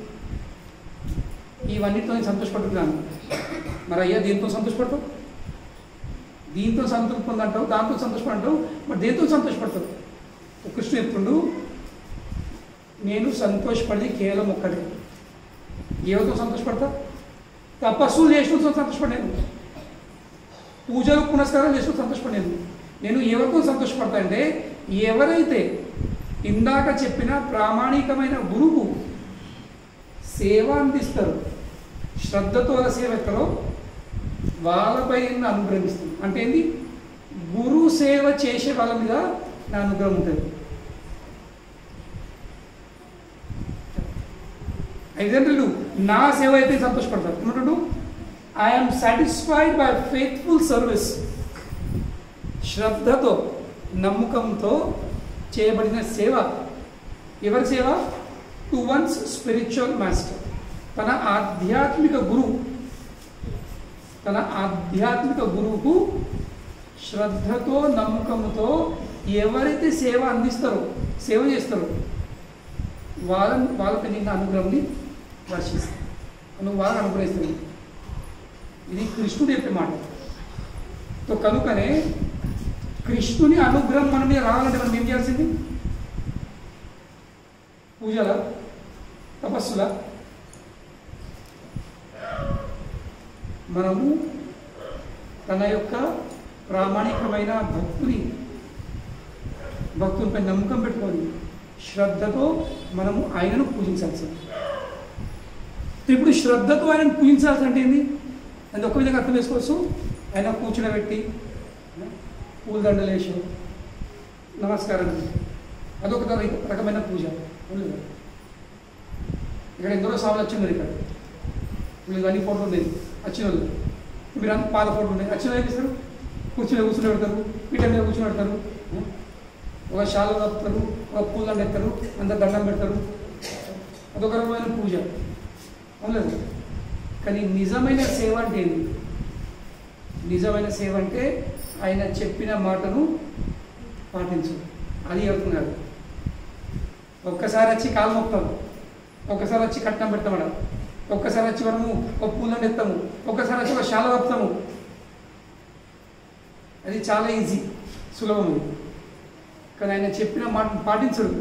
ఇవన్నిటితో నేను సంతోషపడుతున్నాను. మరి అయ్యా దేంతో సంతోషపడతావు? దీంతో సంతృప్తి పొందంటావు, దాంతో సంతోషపడంటావు, మరి దేంతో సంతోషపడతావు? కృష్ణుడు చెప్తుండు, నేను సంతోషపడేది కేవలం ఒక్కటే. ఎవరితో సంతోషపడతా? తపస్సులు చేసినతో సంతోషపడలేదు, పూజలు పునస్కారాలు చేసినతో సంతోషపడలేదు. నేను ఎవరితో సంతోషపడతా అంటే, ఎవరైతే ఇందాక చెప్పిన ప్రామాణికమైన గురువు సేవ అందిస్తారు, శ్రద్ధతో సేవ ఎక్కడో వాళ్ళపై అనుగ్రహిస్తుంది. అంటే ఏంటి? గురు సేవ చేసే వాళ్ళ మీద నా అనుగ్రహం ఉంటుంది. ఎగ్జాంపుల్, నా సేవ అయితే సంతోషపడతారు. ఏమంటాడు? I'm satisfied by faithful service. శ్రద్ధతో, నమ్మకంతో చేయబడిన సేవ. ఎవరి సేవ? To one's spiritual master. తన ఆధ్యాత్మిక గురువు, తన ఆధ్యాత్మిక గురువుకు శ్రద్ధతో, నమ్మకంతో ఎవరైతే సేవ అందిస్తారో, సేవ చేస్తారో వాళ్ళపై నిన్న అనుగ్రహాన్ని వర్షిస్తారు, నువ్వు వాళ్ళని అనుగ్రహిస్తుంది. ఇది కృష్ణుడు చెప్పే మాట. సో కనుకనే కృష్ణుని అనుగ్రహం మన మీద రావాలంటే మనం ఏం చేయాల్సింది? పూజల, తపస్సుల, మనము తన యొక్క ప్రామాణికమైన భక్తులపై నమ్మకం పెట్టుకొని శ్రద్ధతో మనము ఆయనను పూజించాల్సింది. ఇప్పుడు శ్రద్ధతో ఆయనను పూజించాల్సి అంటే ఏంది? అది ఒక విధంగా అర్థం చేసుకోవచ్చు. ఆయన కూర్చునబెట్టి పూలదండలు వేసి నమస్కారం, అదొక రకమైన పూజ. ఇక్కడ ఎందరో సాగులు వచ్చింది. ఇక్కడ వీళ్ళు అన్ని ఫోటోలు ఉన్నాయి వచ్చిన వాళ్ళు, మీరు అంత పాల ఫోటోలు ఉన్నాయి వచ్చిన వాళ్ళు ఏమిస్తారు? కూర్చుని పెడతారు, పీఠ మీద కూర్చుని పెడతారు, ఒక శాల కప్పుతారు, ఒక పూలను ఎత్తారు, అందరు దండం పెడతారు. అదొక రకమైన పూజ అవునలేదు. కానీ నిజమైన సేవ అంటే ఏంటి? నిజమైన సేవ అంటే ఆయన చెప్పిన మాటను పాటించు. అది అర్థం కాదు. ఒక్కసారి వచ్చి కాలు మొక్తాము, ఒక్కసారి వచ్చి కట్నం పెడతామడ, ఒక్కసారి వచ్చి మనము ఒక పూలను ఎత్తాము, ఒక్కసారి వచ్చి ఒక శాల కప్పుతాము. అది చాలా ఈజీ, సులభం. కానీ ఆయన చెప్పిన మాట పాటించడు.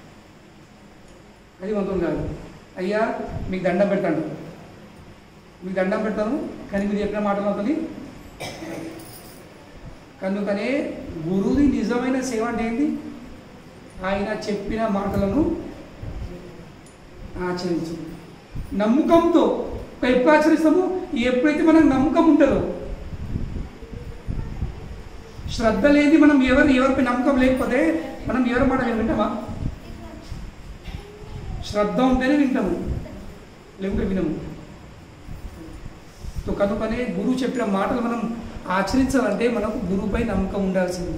అది మొత్తం కాదు. అయ్యా మీకు దండం పెడతాను, మీకు దండం పెడతాను, కానీ మీరు చెప్పిన మాటలు అవుతుంది. కనుకనే గురువుది నిజమైన సేవ అంటే ఏంటి? ఆయన చెప్పిన మాటలను ఆచరించు. నమ్మకంతో ఎప్పుడు ఆచరిస్తాము? ఎప్పుడైతే మనకు నమ్మకం ఉంటుందో. శ్రద్ధ లేని మనం ఎవరిపై నమ్మకం లేకపోతే మనం ఎవరి మాట వింటామా? శ్రద్ధ ఉంటేనే వింటాము, లేకుంటే వినము. సో కనుకనే గురువు చెప్పిన మాటలు మనం ఆచరించాలంటే మనకు గురువుపై నమ్మకం ఉండాల్సింది.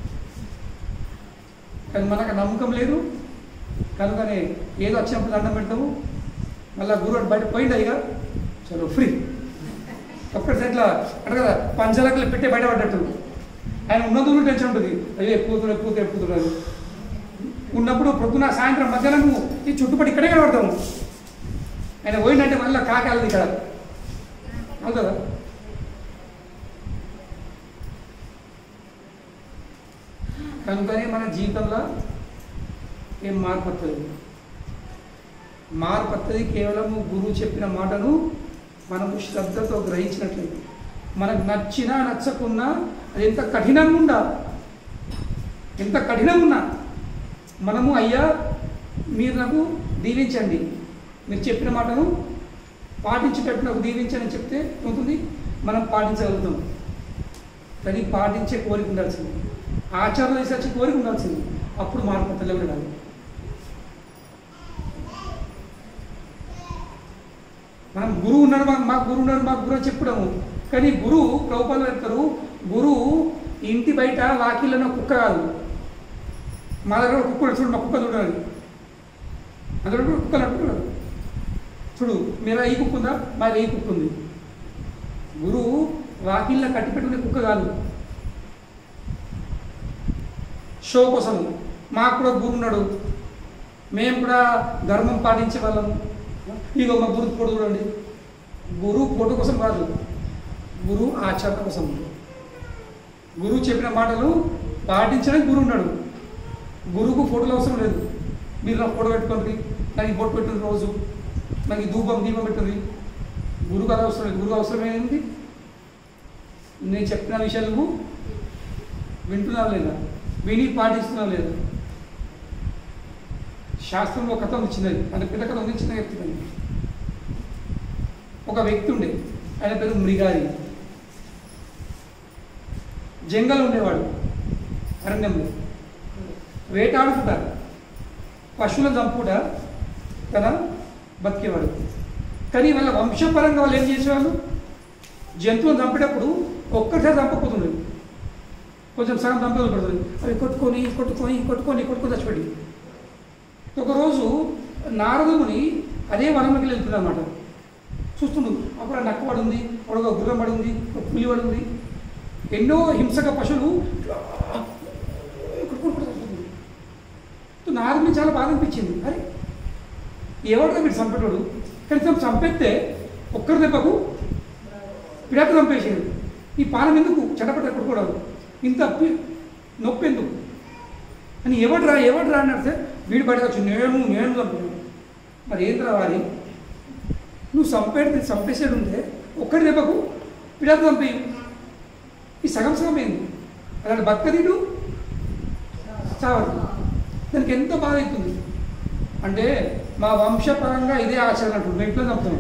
కానీ మనకు నమ్మకం లేదు కనుకనే ఏదో వచ్చినప్పుడు దండం పెడతాము, మళ్ళీ గురువు బయట పోయింది ఇక చలో ఫ్రీ. ఒక్కటి ఇట్లా అంటే కదా పంచలకలు పెట్టే బయటపడ్డట్టు. ఆయన ఉన్న దూరం టెన్షన్ ఉంటుంది, అయ్యో ఎక్కుతున్నారు. ఉన్నప్పుడు పొద్దున సాయంత్రం మధ్యాహ్నం ఈ చుట్టుపక్కల ఇక్కడే కనబడతాము. ఆయన పోయిందంటే మళ్ళీ కాకాలది ఇక్కడ అవును కదా. కనుకనే మన జీవితంలో ఏం మార్పు వస్తుంది? మార్పు వస్తుంది కేవలము గురువు చెప్పిన మాటను మనము శ్రద్ధతో గ్రహించినట్లయితే. మనకు నచ్చినా నచ్చకున్నా అది ఎంత కఠినంగా ఉందా, ఎంత కఠినంగా ఉన్నా మనము అయ్యా మీరు నాకు దీవించండి, మీరు చెప్పిన మాటను పాటించేటట్టు నాకు దీవించని చెప్తే అవుతుంది, మనం పాటించగలుగుతాం. కానీ పాటించే కోరిక ఉండాల్సింది, ఆచరణ చేసి వచ్చే కోరిక ఉండాల్సింది. అప్పుడు మార్పు తెలియదు. మనం గురువు ఉన్నాడు, మాకు గురువు ఉన్నాడు, మాకు గురువు చెప్పడము. కానీ గురువు ప్రభుపాలు చెప్తారు, గురువు ఇంటి బయట లాకీలను కుక్క కాదు. మా దగ్గర కుక్క చూడు, మా కుక్క చూడాలి, అందులో కుక్కలు అంటున్నారు. చూడు మీరు ఈ కుక్క ఉందా, మాది ఈ కుక్క ఉంది. గురువు వాకిళ్ళ కట్టి పెట్టుకునే కుక్క కాదు. షో కోసం మాకు కూడా గురువు ఉన్నాడు, మేము కూడా ధర్మం పాటించే వాళ్ళము. ఇగో మా గురు ఫోటో చూడండి. గురువు ఫోటో కోసం కాదు, గురువు ఆచరణ కోసం. గురువు చెప్పిన మాటలు పాటించడానికి గురువు ఉన్నాడు. గురువుకు ఫోటోలు అవసరం లేదు. మీరు నాకు ఫోటో పెట్టుకోండి, నాకు ఈ ఫోటో పెట్టిన రోజు, నాకు ఈ దీపం పెట్టింది. గురువుకు అది అవసరం లేదు. గురువు అవసరమైంది నేను చెప్పిన విషయాలు నువ్వు వింటున్నావు లేదా, విని పాటిస్తున్నావు లేదా. శాస్త్రంలో కథ ఉంది చిన్నది, అంటే పిల్ల కథ ఉంది, చిన్నగా చెప్తున్నాను. ఒక వ్యక్తి ఉండే, ఆయన పేరు మృగారి. జంగల్ ఉండేవాడు, అరణ్యంలో వేటాడుకుంటా పశువులను చంపుకుంటా తన బతికేవాడు. కానీ వాళ్ళ వంశపరంగా వాళ్ళు ఏం చేసేవాళ్ళు, జంతువులను చంపేటప్పుడు ఒక్కసారి చంపకపోతుండేది, కొంచెం సగం చంపలు పడుతుంది. అవి కొట్టుకొని చచ్చిపెట్టి. ఒకరోజు నారదుని అదే వనంలోకి వెళ్తుంది అన్నమాట. చూస్తుండు, అప్పుడు నక్క పడి ఉంది, ఒక గుర్రం పడి ఉంది, ఒక పులి పడి ఉంది, ఎన్నో హింసక పశువులు. నారదుని చాలా బాధ అనిపించింది. అరే ఎవరిగా వీడు చంపేటోడు, కనీసం చంపేస్తే ఒక్కరి దెబ్బకు పిడాక చంపేసాడు. ఈ పానం ఎందుకు చెడపట్ట కొట్టుకోవడం, ఇంత నొప్పి ఎందుకు అని ఎవడ్రా అని అడితే వీడు బయటకు నేను చంపాను. మరి ఏంద్రా వారి, నువ్వు చంపేసాడు ఉంటే ఒక్కడి దెబ్బకు పిడాక చంపేయు. ఈ సగం ఏంది, అలాంటి బతకదీడు చావదు. దానికి ఎంత బాధ అవుతుంది అంటే, మా వంశపరంగా ఇదే ఆచరణ అంటుంది. మేము ఇంట్లో చంపుతాం,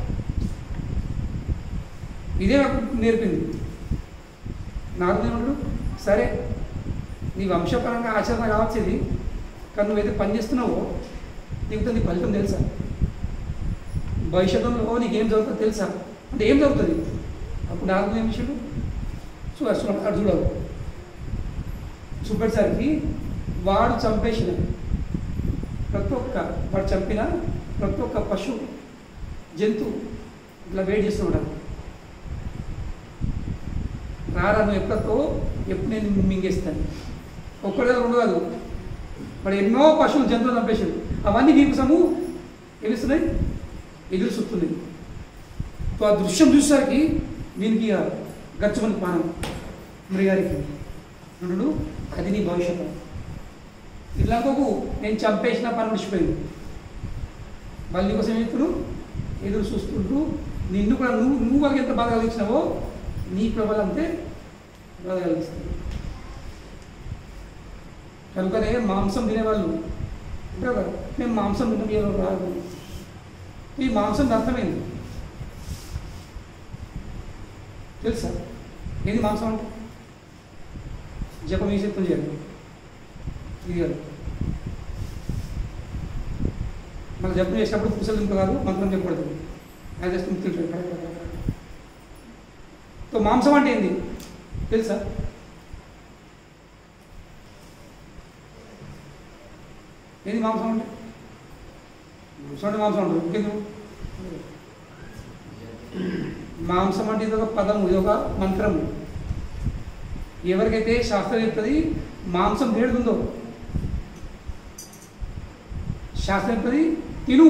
ఇదే నాకు నేర్పింది. నారదుడు సరే నీ వంశపరంగా ఆచరణ కావచ్చు ఇది, కానీ నువ్వైతే పని చేస్తున్నావో నీకు నీ ఫలితం తెలుసా, భవిష్యత్తులో నీకేం జరుగుతుందో తెలుసా అంటే ఏం జరుగుతుంది. అప్పుడు నారదుడు ఏం విషయం అటు చూడాలి. చూపేసరికి వాడు చంపేసిన వాడు చంపిన ప్రతి ఒక్క పశువు జంతువు ఇట్లా వెయిట్ చేస్తున్నాడు. రారా నువ్వు ఎప్పుడు నేను మింగేస్తాను. ఒక్కడే రెండు కాదు, వాడు ఎన్నో పశువులు జంతువులు చంపేసాడు. అవన్నీ దీపసము తెలుస్తున్నాయి, ఎదురు చూస్తున్నాయి. ఆ దృశ్యం చూసేసరికి దీనికి గచ్చుమని పానం మృగారికి అంటుడు, అది నీ భవిష్యత్తు. ఇలాగోకు నేను చంపేసిన పని విడిచిపోయింది. మళ్ళీ కోసం ఇప్పుడు ఎదురు చూస్తుంటూ నిన్ను కూడా నువ్వు వాళ్ళకి ఎంత బాధ కలిగించినావో నీ ప్రభలు అంతే బాధ కలిగిస్తుంది. కనుకనే మాంసం తినేవాళ్ళు ఉంటారు కదా, మేము మాంసం తినడం రాదు. ఈ మాంసం అర్థమైంది తెలుసా, ఏంది మాంసం అంటే? జపం ఈ శక్తులు చేయాలి, ఇది కాదు. మనం జపం చేసినప్పుడు పుసలు ఇంకో కాదు, మంత్రం చెప్పకూడదు. అది జస్ట్ ముక్తి. సో మాంసం అంటే ఏంది తెలుసా? ఏంది మాంసం అంటే? చూడండి, మాంసం అంటారు ఇంకెందుకు. మాంసం అంటే ఇది ఒక పదము, ఇది ఒక మంత్రము. ఎవరికైతే శాస్త్రం చెప్తుంది మాంసం వేడుతుందో, శాస్త్రం చెప్తుంది తిను,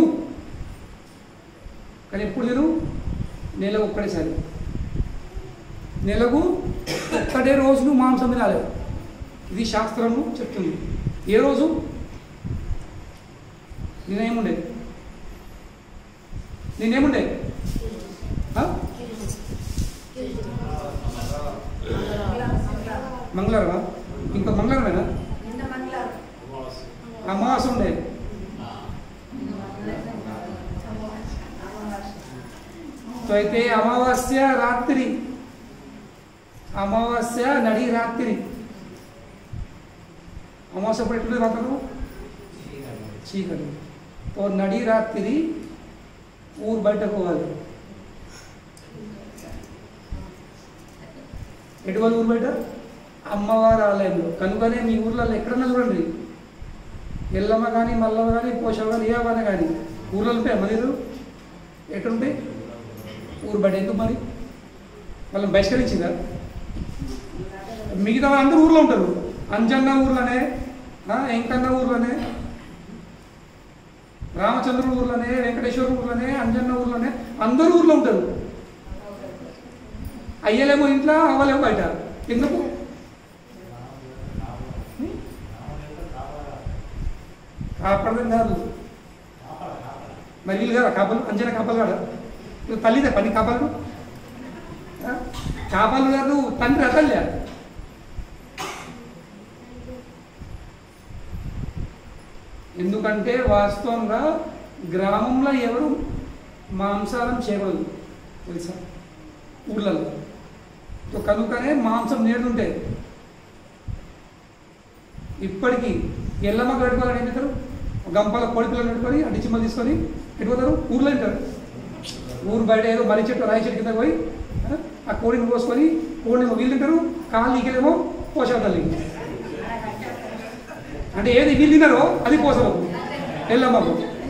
కానీ ఎప్పుడు తిను? నెలకు ఒక్కడేసారి, నెలకు ఒక్కటే రోజు నువ్వు మాంసం తినాలి. ఇది శాస్త్రము చెప్తుంది. ఏ రోజు? నేనేముండే మంగళవారమా? ఇంకా మంగళవారమేనా? అమావాస్య ఉండే. సో అయితే అమావాస్య రాత్రి, అమావాస్య నడి రాత్రి. అమావాస్య అప్పుడు ఎట్లుంది రాత్రులు? చీకటి. తో నడి రాత్రి ఊరు బయటకు పోవాలి. ఎటువంటి ఊరు బయట? అమ్మవారి ఆలయంలో. కనుకనే మీ ఊర్లలో ఎక్కడన్నా చూడండి, ఎల్లమ్మ కానీ మల్లమ్మ కానీ పోషమ్మ కానీ ఏమన్నా కానీ ఊర్లలో ఉంటాయి. మరి ఎక్కడుంటాయి? ఊరు బయట. ఎందుకు మరి? వాళ్ళని బహిష్కరించిందా? మిగతా అందరూ ఊర్లో ఉంటారు. అంజన్న ఊర్లోనే, వెంకన్న ఊర్లోనే, రామచంద్రుడు ఊర్లోనే, వెంకటేశ్వర ఊర్లోనే, అంజన్న ఊర్లోనే, అందరూ ఊర్లో ఉంటారు. అయ్యలేమో ఇంట్లో, అవ్వలేమో బయట. ఎందుకు? కాపాడడం కాదు. మరి వీళ్ళు కదా కాపాలు, అంజన కాపాలు కాదు. తల్లిదే పని కాపాలు. కాపాలు కాదు, తండ్రి అతల్లే. ఎందుకంటే వాస్తవంగా గ్రామంలో ఎవరు మాంసాలం చేయకూడదు తెలుసా, ఊళ్ళల్లో. కనుకనే మాంసం నేడుంటాయి. ఇప్పటికీ ఎల్లమ్మ పెట్టుకోవాలని ఏం చేస్తారు? గంపల కోడి పిల్లలు పెట్టుకొని అడ్డి చిమ్మలు తీసుకొని పెట్టుకోతారు. ఊర్లో ఉంటారు. ఊరు బయట ఏదో మర్రి చెట్టు, రాయి చెట్టు కింద పోయి ఆ కోడిని కోసుకొని, కోడిని వీళ్ళు తింటారు, కాళ్ళు ఈకలేమో పోషాలి. అంటే ఏది వీళ్ళు తిన్నారో అది పోసవు ఎల్లమ్మకు.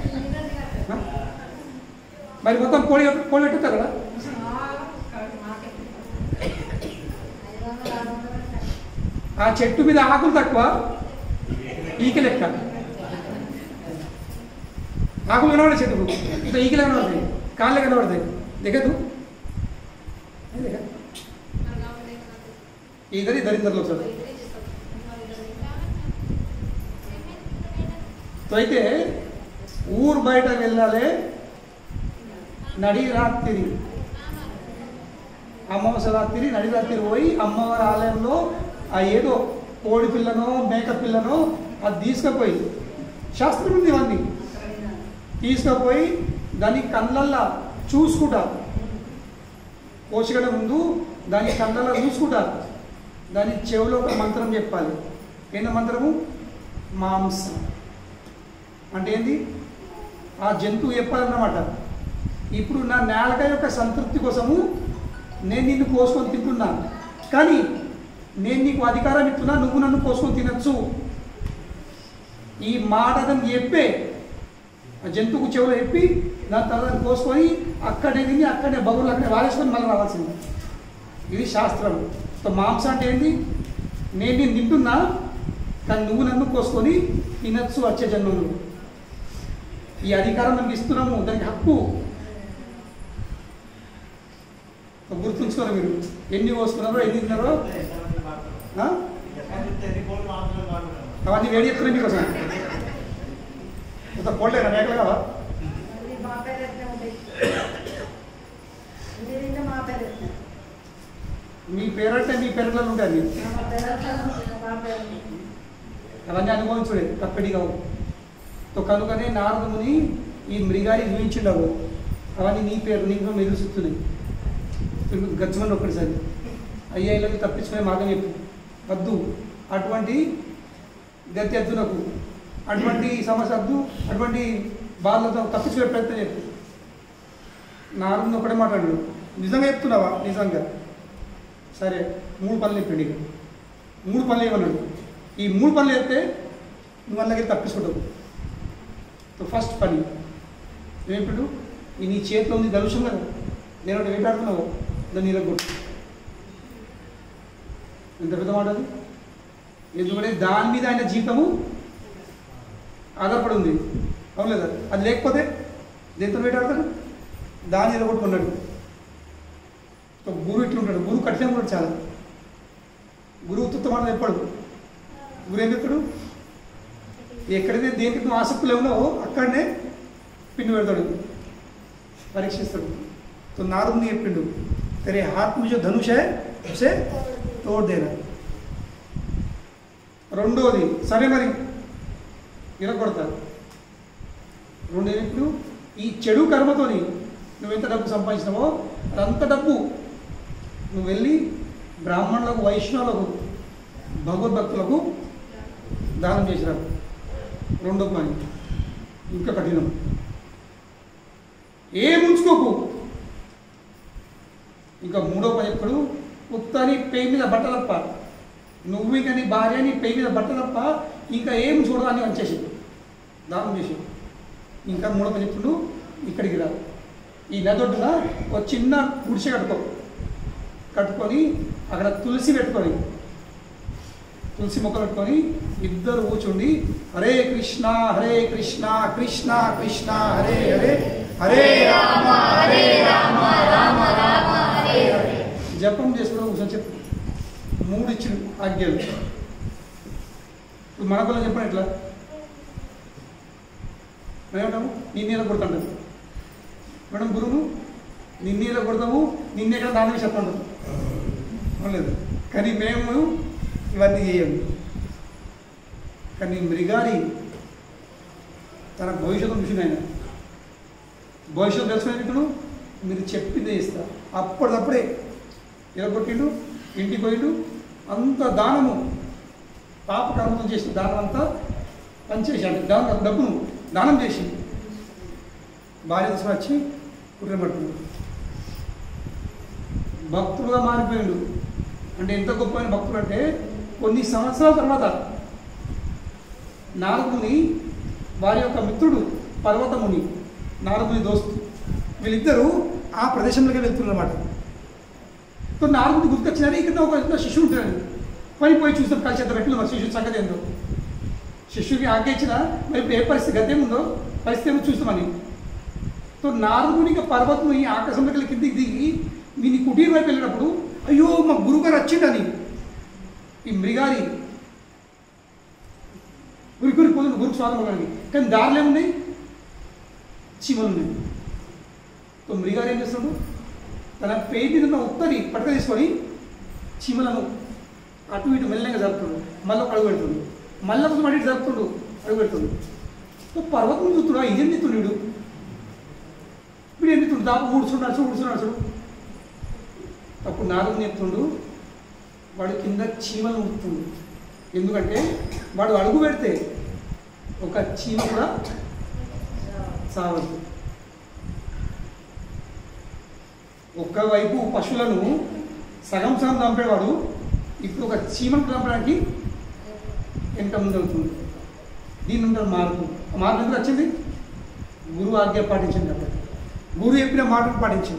మరి మొత్తం కోడి కోడి పెట్టుతారు కదా. ఆ చెట్టు మీద ఆకులు తక్కువ, ఈక లెక్క. ఆకులు కనబడే చెట్టుకు ఇంకా ఈకలు కనబడతాయి, కాళ్ళే కనబడతాయి. దిగదు ఇదరి దరిద్రలో సార్. అయితే ఊరు బయట వెళ్ళాలి, నడి రాత్రి అమావాస్య రాత్రి నడి రాత్రి పోయి అమ్మవారి ఆలయంలో ఆ ఏదో కోడి పిల్లనో మేక పిల్లనో అది తీసుకుపోయి, శాస్త్రం ఉంది ఇవన్నీ, తీసుకుపోయి దాని కళ్ళల్లో చూసుకుంటారు. పోషకడ ముందు దాని కళ్ళల్లో చూసుకుంటారు. దాని చెవిలో ఒక మంత్రం చెప్పాలి. ఏంటి మంత్రము? మాంసం అంటే ఏంది? ఆ జంతువు చెప్పాలన్నమాట. ఇప్పుడు నా నేలక యొక్క సంతృప్తి కోసము నేను నిన్ను కోసుకొని తింటున్నాను, కానీ నేను నీకు అధికారం ఇస్తున్నా, నువ్వు నన్ను కోసుకొని తినచ్చు. ఈ మాట అతను చెప్పే ఆ జంతువుకు చెవులో చెప్పి దాని తర్వాత కోసుకొని అక్కడే తిని అక్కడే బగులు అక్కడే వాడేసుకొని మళ్ళీ రావాల్సింది. ఇది శాస్త్రం. సో మాంసం అంటే ఏంటి? నేను తింటున్నా, కానీ నువ్వు నన్ను కోసుకొని తినచ్చు వచ్చే జన్మలు. ఈ అధికారం మనం ఇస్తున్నాము, దానికి హక్కు. గుర్తుంచుకోరు మీరు ఎన్ని కోసుకున్నారో, ఎన్ని తిన్నారో. అవన్నీ వేడి చెప్తున్నాయి మీకోసం. ఇంత కోళ్ళేనా మేకలు కదా? మీ పేరంటే మీ పేరులలో ఉంటాయి. అవన్నీ అనుభవించుడే తప్పిడి కావు. కనుకనే నారదుని ఈ మృగాన్ని చూపించిండవు. అవన్నీ నీ పేరు నీకు మెదులుస్తున్నాయి. గచ్చమని ఒక్కటిసారి అయ్యేళ్ళకి తప్పించుకునే మార్గం చెప్పు. వద్దు అటువంటి గతి వద్దు, నాకు అటువంటి సమస్య వద్దు, అటువంటి బాధలతో తప్పించుకునే ప్రయత్నం చెప్పు. నారదుని ఒకటే మాట్లాడు. నిజంగా చెప్తున్నావా? నిజంగా. సరే 3 పనులు చెప్పండి. 3 పనులు ఏమన్నాడు? ఈ 3 పనులు చెప్తే నువ్వు అందులోకి తప్పించుకుంటావు. ఫస్ట్ పని ఏమిప్పుడు? ఈ నీ చేతిలో ఉంది ధనుషం కదా, నేను ఒకటి వేటాడుతున్నావు, దాన్ని ఇరగొట్టు. ఎంత పెద్ద మాట అది! ఎందుకంటే దాని మీద ఆయన జీవితము ఆధారపడి ఉంది, అవును లేదా? అది లేకపోతే దేంతో వేటాడతాడు? దాన్ని ఇరగొట్టుకున్నాడు. గురువు ఇట్లుంటాడు. గురువు కఠినంగా ఉంటాడు చాలా. గురువు ఉత్తుత్త మాట చెప్పాడు. గురువు ఏం చెప్తాడు? ఎక్కడైతే దేనికి నువ్వు ఆసక్తులు ఏమన్నావో అక్కడనే పిండి పెడతాడు, పరీక్షిస్తాడు. तो नारद ने చెప్పిండు, तेरे हाथ में जो धनुष है उसे तोड़ देना. రెండోది సరే మరి ఇరగొడతారు. రెండోది ఇప్పుడు ఈ చెడు కర్మతోని నువ్వు ఎంత డబ్బు సంపాదించినావో అదంత డబ్బు నువ్వు వెళ్ళి బ్రాహ్మణులకు, వైష్ణవులకు, భగవద్భక్తులకు దానం చేసినావు. రెండో పని ఇంకా కఠినం. ఏముంచుకోకు. ఇంకా మూడో పని ఎప్పుడు? ఉత్తని పెయి మీద బట్టలప్ప, నువ్వు ఇంకా నీ భార్య నీ పెయి మీద బట్టలప్ప ఇంకా ఏం చూడదాన్ని వచ్చేసి దానం చేసి. ఇంకా మూడో పని ఎప్పుడు? ఇక్కడికి రా, ఈ నదొడ్డున ఒక చిన్న గుడిసె కట్టుకో, కట్టుకొని అక్కడ తులసి పెట్టుకొని తులసి మొక్క పెట్టుకొని ఇద్దరు కూర్చుండి హరే కృష్ణ కృష్ణ కృష్ణ హరే హరే హరే రామ రామ రామ హరే హరే జపం చేసుకోవడం కూర్చొని చెప్పు 3 ఇచ్చిన ఆజ్ఞలు. ఇప్పుడు మన పిల్లలు చెప్పండి ఎట్లా మేమేమంటాము నిన్నేలా కొడుతుంటాము మేడం గురువు నిన్నేలా కొడతాము నిన్నేక్కడ దాని చెప్పండి లేదు. కానీ మేము ఇవన్నీ చేయము. కానీ మృగారి తన భవిష్యత్తు చూసిన ఆయన భవిష్యత్తు తెలుసుకునేటప్పుడు మీరు చెప్పిందే ఇస్తా. అప్పటిదప్పుడే ఇలా కొట్టిండు ఇంటికి పోయిండు అంత దానము పాపకర్మం చేసిన దానం అంతా పనిచేసాడు. డబ్బును దానం చేసి భార్య తీసుకుని వచ్చి కుట్ర పట్టుకున్నాడు. భక్తుడుగా మారిపోయాడు. అంటే ఎంత గొప్పమైన భక్తుడు అంటే కొన్ని సంవత్సరాల తర్వాత నారదుని వారి యొక్క మిత్రుడు పర్వతముని నారదుని దోస్తు వీళ్ళిద్దరూ ఆ ప్రదేశంలోకి వెళ్తున్నమాట. నారదుని గుర్తొచ్చినారు ఇక్కడ ఒక శిష్యుడు ఉంటాడు పని పోయి చూస్తాం కలిసి ఎంత పెట్టిన మరి శిష్యుడు సంగతి ఏందో శిష్యుడికి ఆజ్ఞ ఇచ్చిన మరి ఏ పరిస్థితి గతి ఏముందో పరిస్థితి ఏమో చూస్తామని. నారదునికి పర్వతముని ఆకాశంలోకి కిందికి దిగి మీ కుటీర వైపు వెళ్ళినప్పుడు అయ్యో మా గురుగారు వచ్చిండని ఈ మృగారి గురికి పోతుంది గురుకు స్వాగతం అవ్వడానికి. కానీ దారిలో ఏమున్నాయి చీమలు ఉన్నాయి. మృగారు ఏం చేస్తున్నాడు తన పేటి ఉన్న ఉత్తని పట్టుక తీసుకొని చీమలను అటు ఇటు మెల్లగా జరుపుతుండు. మళ్ళీ ఒక అడుగు పెడుతుండు మళ్ళీ కొంచెం అటు ఇటు జరుపుతుండు అడుగు పెడుతుండు. పర్వతం చూస్తున్నా ఇదేం తిత్తుండు వీడు ఏం తిత్తుండు దాపు ఊడుచున్నాడు. అప్పుడు నారదుని చెప్తుండు వాడు కింద చీమలు ఉడుతుండు. ఎందుకంటే వాడు అడుగు పెడితే ఒక చీమ కూడా సావద్దు. ఒక్కవైపు పశువులను సగం చంపేవాడు ఇప్పుడు ఒక చీమను చంపడానికి ఎంత ముందు అవుతుంది. దీని ఉంటారు మార్పు. ఆ మార్పు ఎందుకు వచ్చింది? గురువు ఆజ్ఞ పాటించింది కాబట్టి గురువు చెప్పిన మాటను పాటించింది.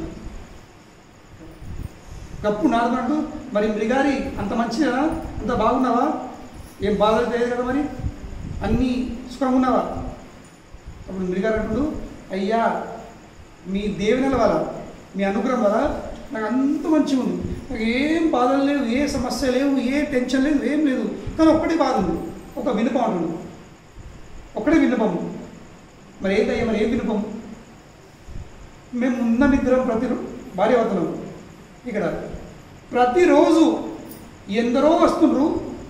గప్పు నారదంటూ మరి మృగారి అంత మంచిగా అంత బాగున్నావా ఏం బాధలు తెలియదు కదా మరి అన్నీ సుఖంగా ఉన్నావా? అప్పుడు మృగారు అంటుడు అయ్యా మీ దేవుని వల్ల మీ అనుగ్రహం వల్ల నాకు అంత మంచిగా ఉంది. నాకు ఏం బాధలు లేవు ఏ సమస్య లేవు ఏ టెన్షన్ లేదు ఏం లేదు. కానీ ఒక్కటే బాధ ఉంది ఒక విన్నపం అంటుడు ఒక్కటే విన్నపము. మరి ఏంటయ్యా మరి ఏం విన్నపం? మేము ఉన్నమిద్దరం భార్యాభర్తలు ఇక్కడ ప్రతిరోజు ఎందరో వస్తుండ్రు.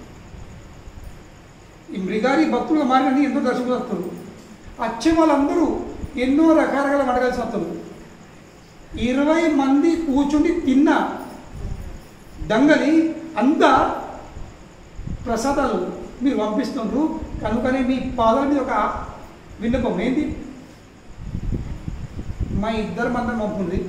ఈ మృగారి భక్తులుగా మారినని ఎందరో దర్శకులు వస్తున్నారు. వచ్చే వాళ్ళందరూ ఎన్నో రకాలుగా అడగాల్సి వస్తారు. 20 మంది కూర్చుండి తిన్న దంగలి అంతా ప్రసాదాలు మీరు పంపిస్తుండ్రు. కనుకనే మీ పాదాల మీద ఒక విన్నపం ఏంటి? మా ఇద్దరు మందిని పంపుంది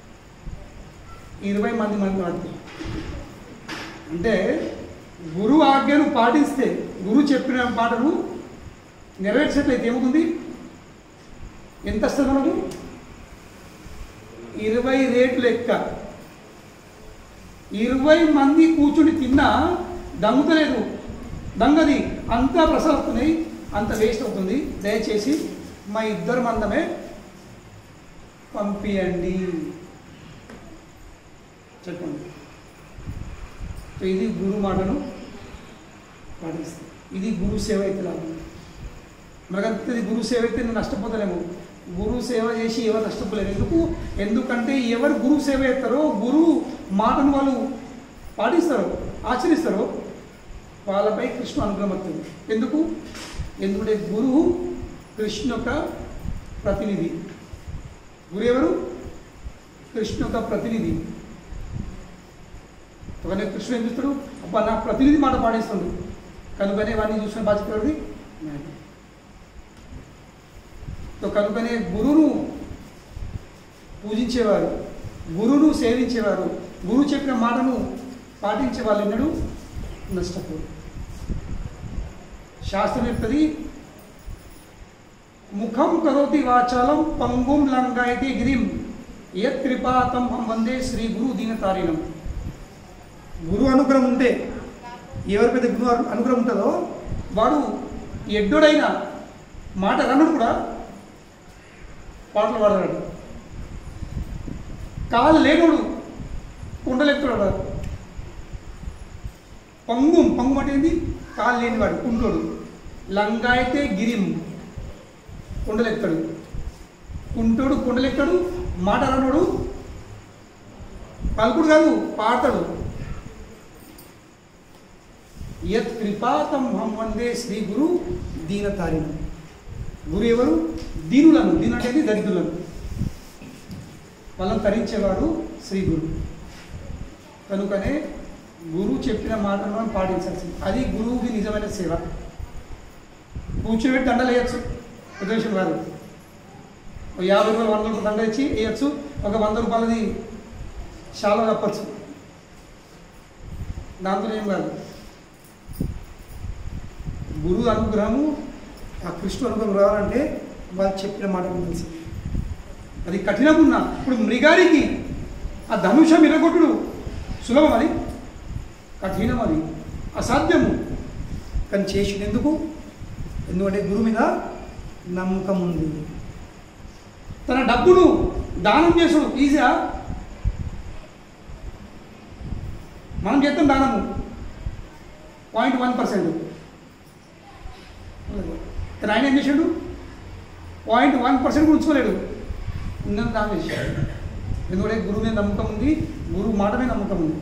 20 మంది వాడితే అంటే గురువు ఆజ్ఞను పాటిస్తే గురువు చెప్పిన పాటను నెరవేర్చేట్లయితే ఏమవుతుంది? ఎంత వస్తుంది మనకు? 20 రేట్లు లెక్క 20 మంది కూర్చుని తిన్నా దంగుతలేదు దంగది అంతా ప్రసాదవుతున్నాయి అంత వేస్ట్ అవుతుంది. దయచేసి మా ఇద్దరు మందమే పంపియండి చెప్పండి. ఇది గురు మాటను పాటిస్తుంది. ఇది గురు సేవ అయితే లాభం. మనకంటే గురు సేవ అయితే నేను నష్టపోతలేము. గురువు సేవ చేసి ఎవరు నష్టపోలేరు. ఎందుకంటే ఎవరు గురువు సేవ చేస్తారో గురువు మాటను వాళ్ళు పాటిస్తారో ఆచరిస్తారో వాళ్ళపై కృష్ణ అనుగ్రహం వస్తుంది. ఎందుకంటే గురువు కృష్ణ యొక్క ప్రతినిధి. గురువు ఎవరు? కృష్ణ యొక్క ప్రతినిధి. ఒకనే కృష్ణ ఏం చూస్తాడు? అబ్బా నా ప్రతినిధి మాట పాటిస్తాడు కనుకనే వాడిని చూసుకుని బాధ్యత. కనుకనే గురువును పూజించేవారు గురువును సేవించేవారు గురువు చెప్పిన మాటను పాటించే వాళ్ళు ఎన్నడూ నష్టపోరు. శాస్త్రం చెప్తుంది ముఖం కరోతి వాచాలం పంగుం లంగాయతి గిరిం యత్ కృపాతం వందే శ్రీ గురు దీనతారిణం. గురువు అనుగ్రహం ఉంటే ఎవరికైతే గురువు అనుగ్రహం ఉంటుందో వాడు ఎడ్డోడైన మాట రన్నుడు కూడా పాటలు పాడతాడు. కాలు లేనుడు కుండలెత్తుడు. పంగు అంటే ఏంది? కాలు లేనివాడు కుంటోడు. లంగా అయితే గిరిం కుండలెత్తాడు. కుంటోడు కుండలెత్తాడు. మాట రన్నుడు పలుకుడు కాదు పాడతాడు. యత్ కృపాతం హం వందే శ్రీ గురు దీనతారిణ. గురు ఎవరు? దీనులను. దీను అంటే దరిద్రులను వాళ్ళని తరించేవాడు శ్రీ గురు. కనుకనే గురువు చెప్పిన మాటలను మనం పాటించాల్సింది. అది గురువుకి నిజమైన సేవ. కూర్చోబెట్టి దండలు వేయచ్చు. ఉద్దేశం కాదు. 50 రూపాయలు 100 రూపాయలు దండ ఇచ్చి వేయచ్చు. ఒక 100 రూపాయలది చాలా తప్పచ్చు. దాంతో ఏం కాదు. గురువు అనుగ్రహము, ఆ కృష్ణుడు అనుగ్రహం రావాలంటే వాళ్ళు చెప్పిన మాట తెలిసి అది కఠినంగా ఉన్నా. ఇప్పుడు మృగారికి ఆ ధనుషం ఇరగొట్టుడు సులభం, అది కఠినం, అది అసాధ్యము. కానీ చేసిండు ఎందుకు? ఎందుకంటే గురువు మీద నమ్మకం ఉంది. తన డబ్బును దానం చేసుడు ఈజీగా. మనం చేస్తాం దానము 0.1%. కానీ ఆయన ఏం చేశాడు? 0.1% ఉంచుకోలేడు. ఉన్నది దానం చేశాడు. ఎందుకంటే గురువు మీద నమ్మకం ఉంది, గురువు మాట మీద నమ్మకం ఉంది.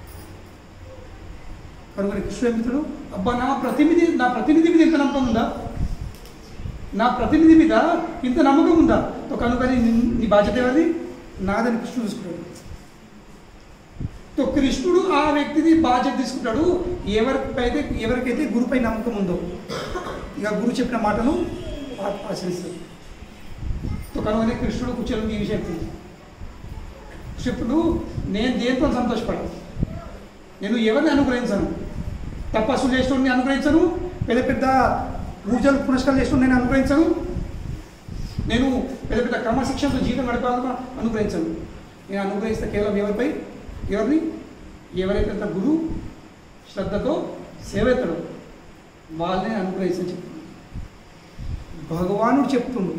కనుక కృష్ణమిత్రుడు అబ్బా నా ప్రతినిధి మీద ఇంత నమ్మకం ఉందా? నా ప్రతినిధి మీద ఇంత నమ్మకం ఉందా? కనుక నీ బాధ్యత ఎవరిది? నాదని కృష్ణుడు తీసుకుంటాడు. కృష్ణుడు ఆ వ్యక్తిని బాధ్యత తీసుకుంటాడు. ఎవరికైతే గురుపై నమ్మకం ఉందో ఇక గురువు చెప్పిన మాటను ఆచరిస్తాడు. కనుకనే కృష్ణుడు కూర్చొని ఈ విషయం కృష్ణుడు నేను దేంతో సంతోషపడను. నేను ఎవరిని అనుగ్రహించను. తపస్సులు చేసిన అనుగ్రహించను. పెద్ద పెద్ద పూజలు పునస్కారాలు చేసిన నేను అనుగ్రహించను. నేను పెద్ద పెద్ద క్రమశిక్షణతో జీవితం గడపాలని అనుగ్రహించను. నేను అనుగ్రహిస్తే కేవలం ఎవరిని ఎవరైతే అంత గురువు శ్రద్ధతో సేవెత్తడం వాళ్ళని అనుగ్రహించని చెప్తున్నాడు. భగవానుడు చెప్తుండు.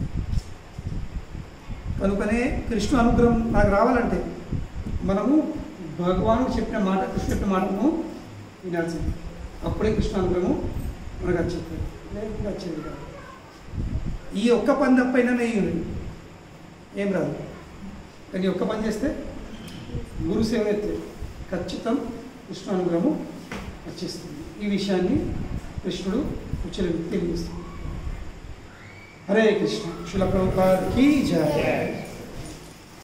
కనుకనే కృష్ణ అనుగ్రహం నాకు రావాలంటే మనము భగవానుడు చెప్పిన మాట, కృష్ణ చెప్పిన మాటను వినాల్సింది. అప్పుడే కృష్ణ అనుగ్రహం మనకు వచ్చేది. లేకపోతే వచ్చేది కాదు. ఈ ఒక్క పని తప్పైనా ఏం రాదు. కానీ ఒక్క పని చేస్తే గురు సేవ అయితే ఖచ్చితం కృష్ణ అనుగ్రహం వచ్చేస్తుంది. ఈ విషయాన్ని కృష్ణుడు తెలియజేస్తుంది. హరే కృష్ణ. శిల ప్రభుపాద కీ జయ.